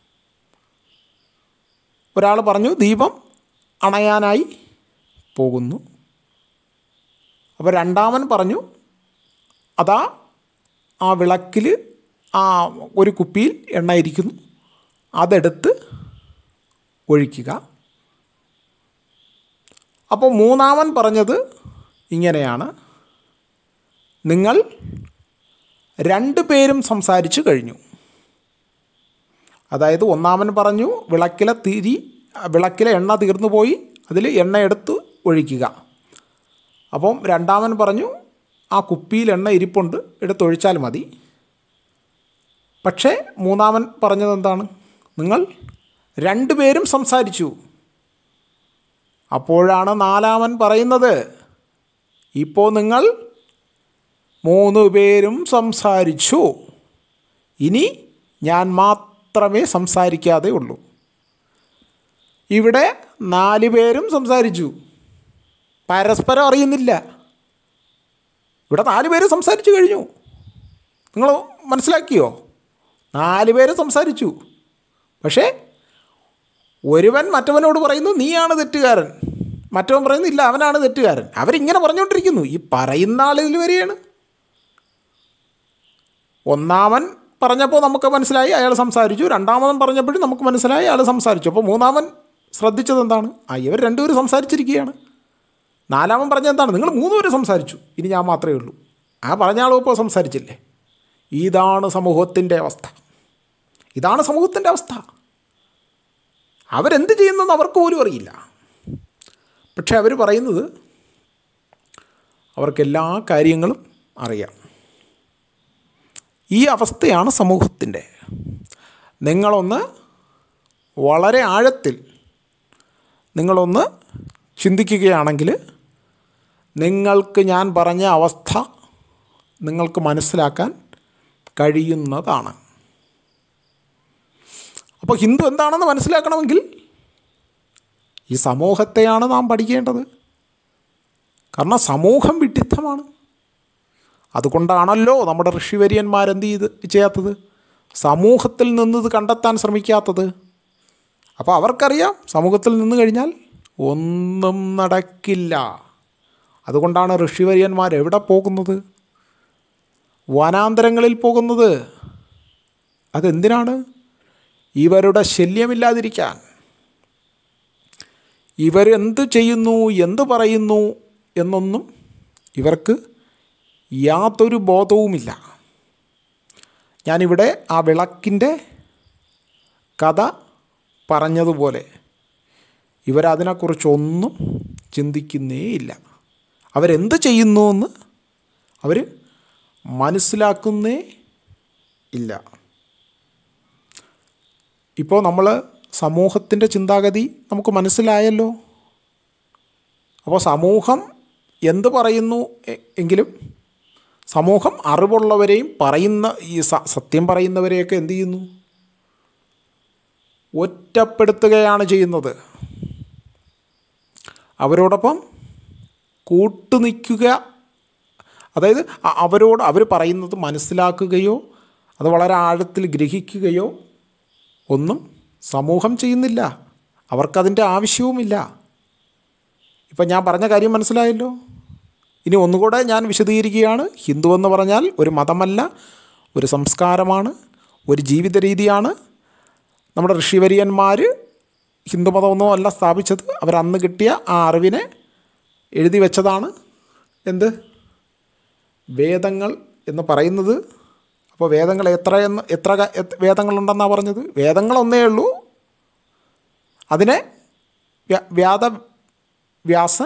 ഒരാൾ പറഞ്ഞു, ദീപം അണയാനായി പോകുന്നു. അപ്പോൾ രണ്ടാമൻ പറഞ്ഞു, അതാ ആ വിളക്കിൽ ആ ഒരു കുപ്പിയിൽ എണ്ണ ഇരിക്കുന്നു, അതെടുത്ത് ഒഴിക്കുക. അപ്പോൾ മൂന്നാമൻ പറഞ്ഞത് ഇങ്ങനെയാണ്, നിങ്ങൾ 2 പേരും സംസാരിച്ചു കഴിഞ്ഞു. അതായത് ഒന്നാമൻ പറഞ്ഞു, വിളക്കിലെ എണ്ണ തീർന്നു പോയി, അതിൽ എണ്ണ എടുത്ത് ഒഴിക്കുക. അപ്പം രണ്ടാമൻ പറഞ്ഞു, ആ കുപ്പിയിൽ എണ്ണ ഇരിപ്പുണ്ട്, എടുത്തൊഴിച്ചാൽ മതി. പക്ഷേ മൂന്നാമൻ പറഞ്ഞത് എന്താണ്? നിങ്ങൾ 2 പേരും സംസാരിച്ചു. അപ്പോഴാണ് നാലാമൻ പറയുന്നത്, ഇപ്പോൾ നിങ്ങൾ 3 പേരും സംസാരിച്ചു, ഇനി ഞാൻ മാത്രമേ സംസാരിക്കാതെ ഉള്ളൂ. ഇവിടെ 4 പേരും സംസാരിച്ചു, പരസ്പരം അറിയുന്നില്ല. ഇവിടെ 4 പേര് സംസാരിച്ചു കഴിഞ്ഞു. നിങ്ങൾ മനസ്സിലാക്കിയോ? 4 പേര് സംസാരിച്ചു. പക്ഷേ ഒരുവൻ മറ്റവനോട് പറയുന്നു, നീയാണ് തെറ്റുകാരൻ. മറ്റവൻ പറയുന്നു, ഇല്ല, അവനാണ് തെറ്റുകാരൻ. അവരിങ്ങനെ പറഞ്ഞുകൊണ്ടിരിക്കുന്നു. ഈ പറയുന്ന ആളിൽ വരെയാണ്. ഒന്നാമൻ പറഞ്ഞപ്പോൾ നമുക്ക് മനസ്സിലായി അയാൾ സംസാരിച്ചു. രണ്ടാമൻ പറഞ്ഞപ്പോഴും നമുക്ക് മനസ്സിലായി അയാൾ സംസാരിച്ചു. അപ്പോൾ മൂന്നാമൻ ശ്രദ്ധിച്ചത് എന്താണ്? ഇവർ 2 പേരും സംസാരിച്ചിരിക്കുകയാണ്. നാലാമൻ പറഞ്ഞെന്താണ്? നിങ്ങൾ 3 പേര് സംസാരിച്ചു, ഇനി ഞാൻ മാത്രമേ ഉള്ളൂ. ആ പറഞ്ഞ ആളും ഇപ്പോൾ സംസാരിച്ചില്ലേ? ഇതാണ് സമൂഹത്തിൻ്റെ അവസ്ഥ. ഇതാണ് സമൂഹത്തിൻ്റെ അവസ്ഥ. അവരെന്ത് ചെയ്യുന്നതെന്ന് അവർക്ക് പോലും അറിയില്ല. പക്ഷെ അവർ പറയുന്നത് അവർക്കെല്ലാ കാര്യങ്ങളും അറിയാം. ഈ അവസ്ഥയാണ് സമൂഹത്തിൻ്റെ. നിങ്ങളൊന്ന് വളരെ ആഴത്തിൽ നിങ്ങളൊന്ന് ചിന്തിക്കുകയാണെങ്കിൽ നിങ്ങൾക്ക് ഞാൻ പറഞ്ഞ അവസ്ഥ നിങ്ങൾക്ക് മനസ്സിലാക്കാൻ കഴിയുന്നതാണ്. അപ്പോൾ ഹിന്ദു എന്താണെന്ന് മനസ്സിലാക്കണമെങ്കിൽ ഈ സമൂഹത്തെയാണ് നാം പഠിക്കേണ്ടത്. കാരണം സമൂഹം വിഡിത്തമാണ്. അതുകൊണ്ടാണല്ലോ നമ്മുടെ ഋഷിവര്യന്മാരെന്ത് ചെയ്യാത്തത്? സമൂഹത്തിൽ നിന്നത് കണ്ടെത്താൻ ശ്രമിക്കാത്തത്. അപ്പോൾ അവർക്കറിയാം സമൂഹത്തിൽ നിന്ന് കഴിഞ്ഞാൽ ഒന്നും നടക്കില്ല. അതുകൊണ്ടാണ് ഋഷിവര്യന്മാർ എവിടെ പോകുന്നത്? വനാന്തരങ്ങളിൽ പോകുന്നത്. അതെന്തിനാണ്? ഇവരുടെ ശല്യമില്ലാതിരിക്കാൻ. ഇവരെന്ത് ചെയ്യുന്നു, എന്ത് പറയുന്നു എന്നൊന്നും ഇവർക്ക് യാതൊരു ബോധവുമില്ല. ഞാനിവിടെ ആ വിളക്കിൻ്റെ കഥ പറഞ്ഞതുപോലെ ഇവരതിനെക്കുറിച്ചൊന്നും ചിന്തിക്കുന്നേയില്ല. അവരെന്ത് ചെയ്യുന്നുവെന്ന് അവർ മനസ്സിലാക്കുന്നേ ഇല്ല. ഇപ്പോൾ നമ്മൾ സമൂഹത്തിൻ്റെ ചിന്താഗതി നമുക്ക് മനസ്സിലായല്ലോ. അപ്പോൾ സമൂഹം എന്ത് പറയുന്നു എങ്കിലും സമൂഹം അറിവുള്ളവരെയും ഈ സത്യം പറയുന്നവരെയൊക്കെ എന്ത് ചെയ്യുന്നു? ഒറ്റപ്പെടുത്തുകയാണ് ചെയ്യുന്നത്. അവരോടൊപ്പം കൂട്ടുനിൽക്കുക. അതായത് അവർ പറയുന്നത് മനസ്സിലാക്കുകയോ അത് വളരെ ആഴത്തിൽ ഗ്രഹിക്കുകയോ ഒന്നും സമൂഹം ചെയ്യുന്നില്ല. അവർക്കതിൻ്റെ ആവശ്യവുമില്ല. ഇപ്പം ഞാൻ പറഞ്ഞ കാര്യം മനസ്സിലായല്ലോ. ഇനി ഒന്നുകൂടെ ഞാൻ വിശദീകരിക്കുകയാണ്. ഹിന്ദു എന്ന് പറഞ്ഞാൽ ഒരു മതമല്ല, ഒരു സംസ്കാരമാണ്, ഒരു ജീവിത രീതിയാണ്. നമ്മുടെ ഋഷിവര്യന്മാർ ഹിന്ദുമതമൊന്നും അല്ല സ്ഥാപിച്ചത്. അവരന്ന് കിട്ടിയ ആ അറിവിനെ എഴുതി വെച്ചതാണ് എന്ത്? വേദങ്ങൾ എന്ന് പറയുന്നത്. അപ്പോൾ അപ്പോൾ വേദങ്ങൾ എത്ര വേദങ്ങളുണ്ടെന്നാണ് പറഞ്ഞത്? വേദങ്ങളൊന്നേ ഉള്ളൂ. അതിനെ വ്യാസൻ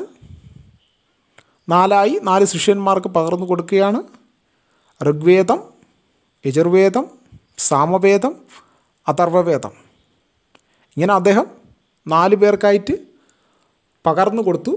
4 ശിഷ്യന്മാർക്ക് പകർന്നു കൊടുക്കുകയാണ്. ഋഗ്വേദം, യജുർവേദം, സാമവേദം, അഥർവവേദം. ഇങ്ങനെ അദ്ദേഹം 4 പേർക്കായിട്ട് പകർന്നു കൊടുത്തു.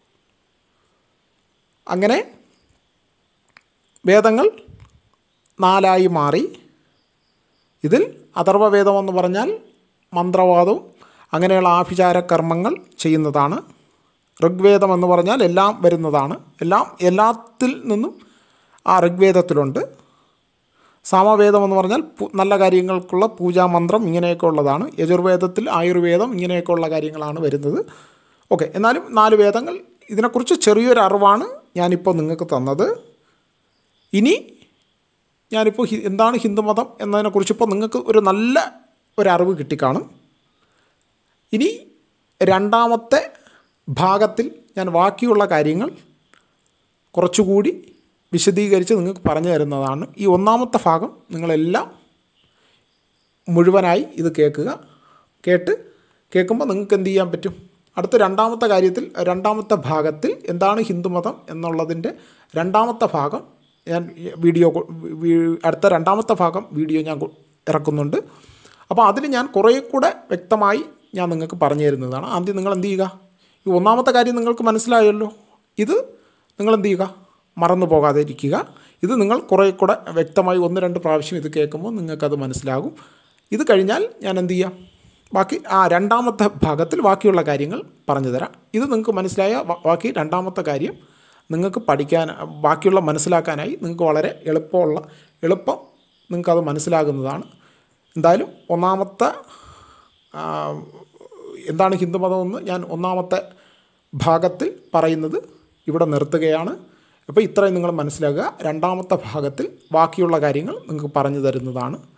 അങ്ങനെ വേദങ്ങൾ 4 മാറി. ഇതിൽ അഥർവവേദമെന്ന് പറഞ്ഞാൽ മന്ത്രവാദവും അങ്ങനെയുള്ള ആഭിചാര കർമ്മങ്ങൾ ചെയ്യുന്നതാണ്. ഋഗ്വേദം എന്ന് പറഞ്ഞാൽ എല്ലാം വരുന്നതാണ്. എല്ലാത്തിൽ നിന്നും ആ ഋഗ്വേദത്തിലുണ്ട്. സാമവേദം എന്ന് പറഞ്ഞാൽ നല്ല കാര്യങ്ങൾക്കുള്ള പൂജാമന്ത്രം ഇങ്ങനെയൊക്കെ ഉള്ളതാണ്. യജുർവേദത്തിൽ ആയുർവേദം ഇങ്ങനെയൊക്കെ ഉള്ള കാര്യങ്ങളാണ് വരുന്നത്. ഓക്കെ, എന്നാലും 4 വേദങ്ങൾ. ഇതിനെക്കുറിച്ച് ചെറിയൊരു അറിവാണ് ഞാനിപ്പോൾ നിങ്ങൾക്ക് തന്നത്. ഇനി ഞാനിപ്പോൾ എന്താണ് ഹിന്ദുമതം എന്നതിനെക്കുറിച്ച് ഇപ്പോൾ നിങ്ങൾക്ക് ഒരു നല്ല ഒരറിവ് കിട്ടിക്കാണും. ഇനി രണ്ടാമത്തെ ഭാഗത്തിൽ ഞാൻ ബാക്കിയുള്ള കാര്യങ്ങൾ കുറച്ചുകൂടി വിശദീകരിച്ച് നിങ്ങൾക്ക് പറഞ്ഞു തരുന്നതാണ്. ഈ ഒന്നാമത്തെ ഭാഗം നിങ്ങളെല്ലാം മുഴുവനായി ഇത് കേൾക്കുമ്പോൾ നിങ്ങൾക്ക് എന്ത് ചെയ്യാൻ പറ്റും? അടുത്ത രണ്ടാമത്തെ ഭാഗത്തിൽ എന്താണ് ഹിന്ദുമതം എന്നുള്ളതിൻ്റെ രണ്ടാമത്തെ ഭാഗം ഞാൻ അടുത്ത രണ്ടാമത്തെ ഭാഗം വീഡിയോ ഞാൻ ഇറക്കുന്നുണ്ട്. അപ്പോൾ അതിൽ ഞാൻ കുറേ കൂടെ വ്യക്തമായി ഞാൻ നിങ്ങൾക്ക് പറഞ്ഞു തരുന്നതാണ്. ആദ്യം നിങ്ങൾ എന്ത് ചെയ്യുക? ഈ ഒന്നാമത്തെ കാര്യം നിങ്ങൾക്ക് മനസ്സിലായല്ലോ. ഇത് നിങ്ങൾ എന്ത് ചെയ്യുക? മറന്നു പോകാതെ ഇരിക്കുക. ഇത് നിങ്ങൾ കുറേ കൂടെ വ്യക്തമായി 1-2 പ്രാവശ്യം ഇത് കേൾക്കുമ്പോൾ നിങ്ങൾക്കത് മനസ്സിലാകും. ഇത് കഴിഞ്ഞാൽ ഞാൻ എന്ത് ചെയ്യാം? ബാക്കി രണ്ടാമത്തെ ഭാഗത്തിൽ ബാക്കിയുള്ള കാര്യങ്ങൾ പറഞ്ഞു തരാം. ഇത് നിങ്ങൾക്ക് മനസ്സിലായ ബാക്കി രണ്ടാമത്തെ കാര്യം നിങ്ങൾക്ക് ബാക്കിയുള്ള മനസ്സിലാക്കാനായി നിങ്ങൾക്ക് വളരെ എളുപ്പം നിങ്ങൾക്കത് മനസ്സിലാകുന്നതാണ്. എന്തായാലും ഒന്നാമത്തെ എന്താണ് ഹിന്ദുമതമെന്ന് ഞാൻ ഒന്നാമത്തെ ഭാഗത്തിൽ പറയുന്നത് ഇവിടെ നിർത്തുകയാണ്. അപ്പോൾ ഇത്രയും നിങ്ങൾ മനസ്സിലാക്കുക. രണ്ടാമത്തെ ഭാഗത്തിൽ ബാക്കിയുള്ള കാര്യങ്ങൾ നിങ്ങൾക്ക് പറഞ്ഞു തരുന്നതാണ്.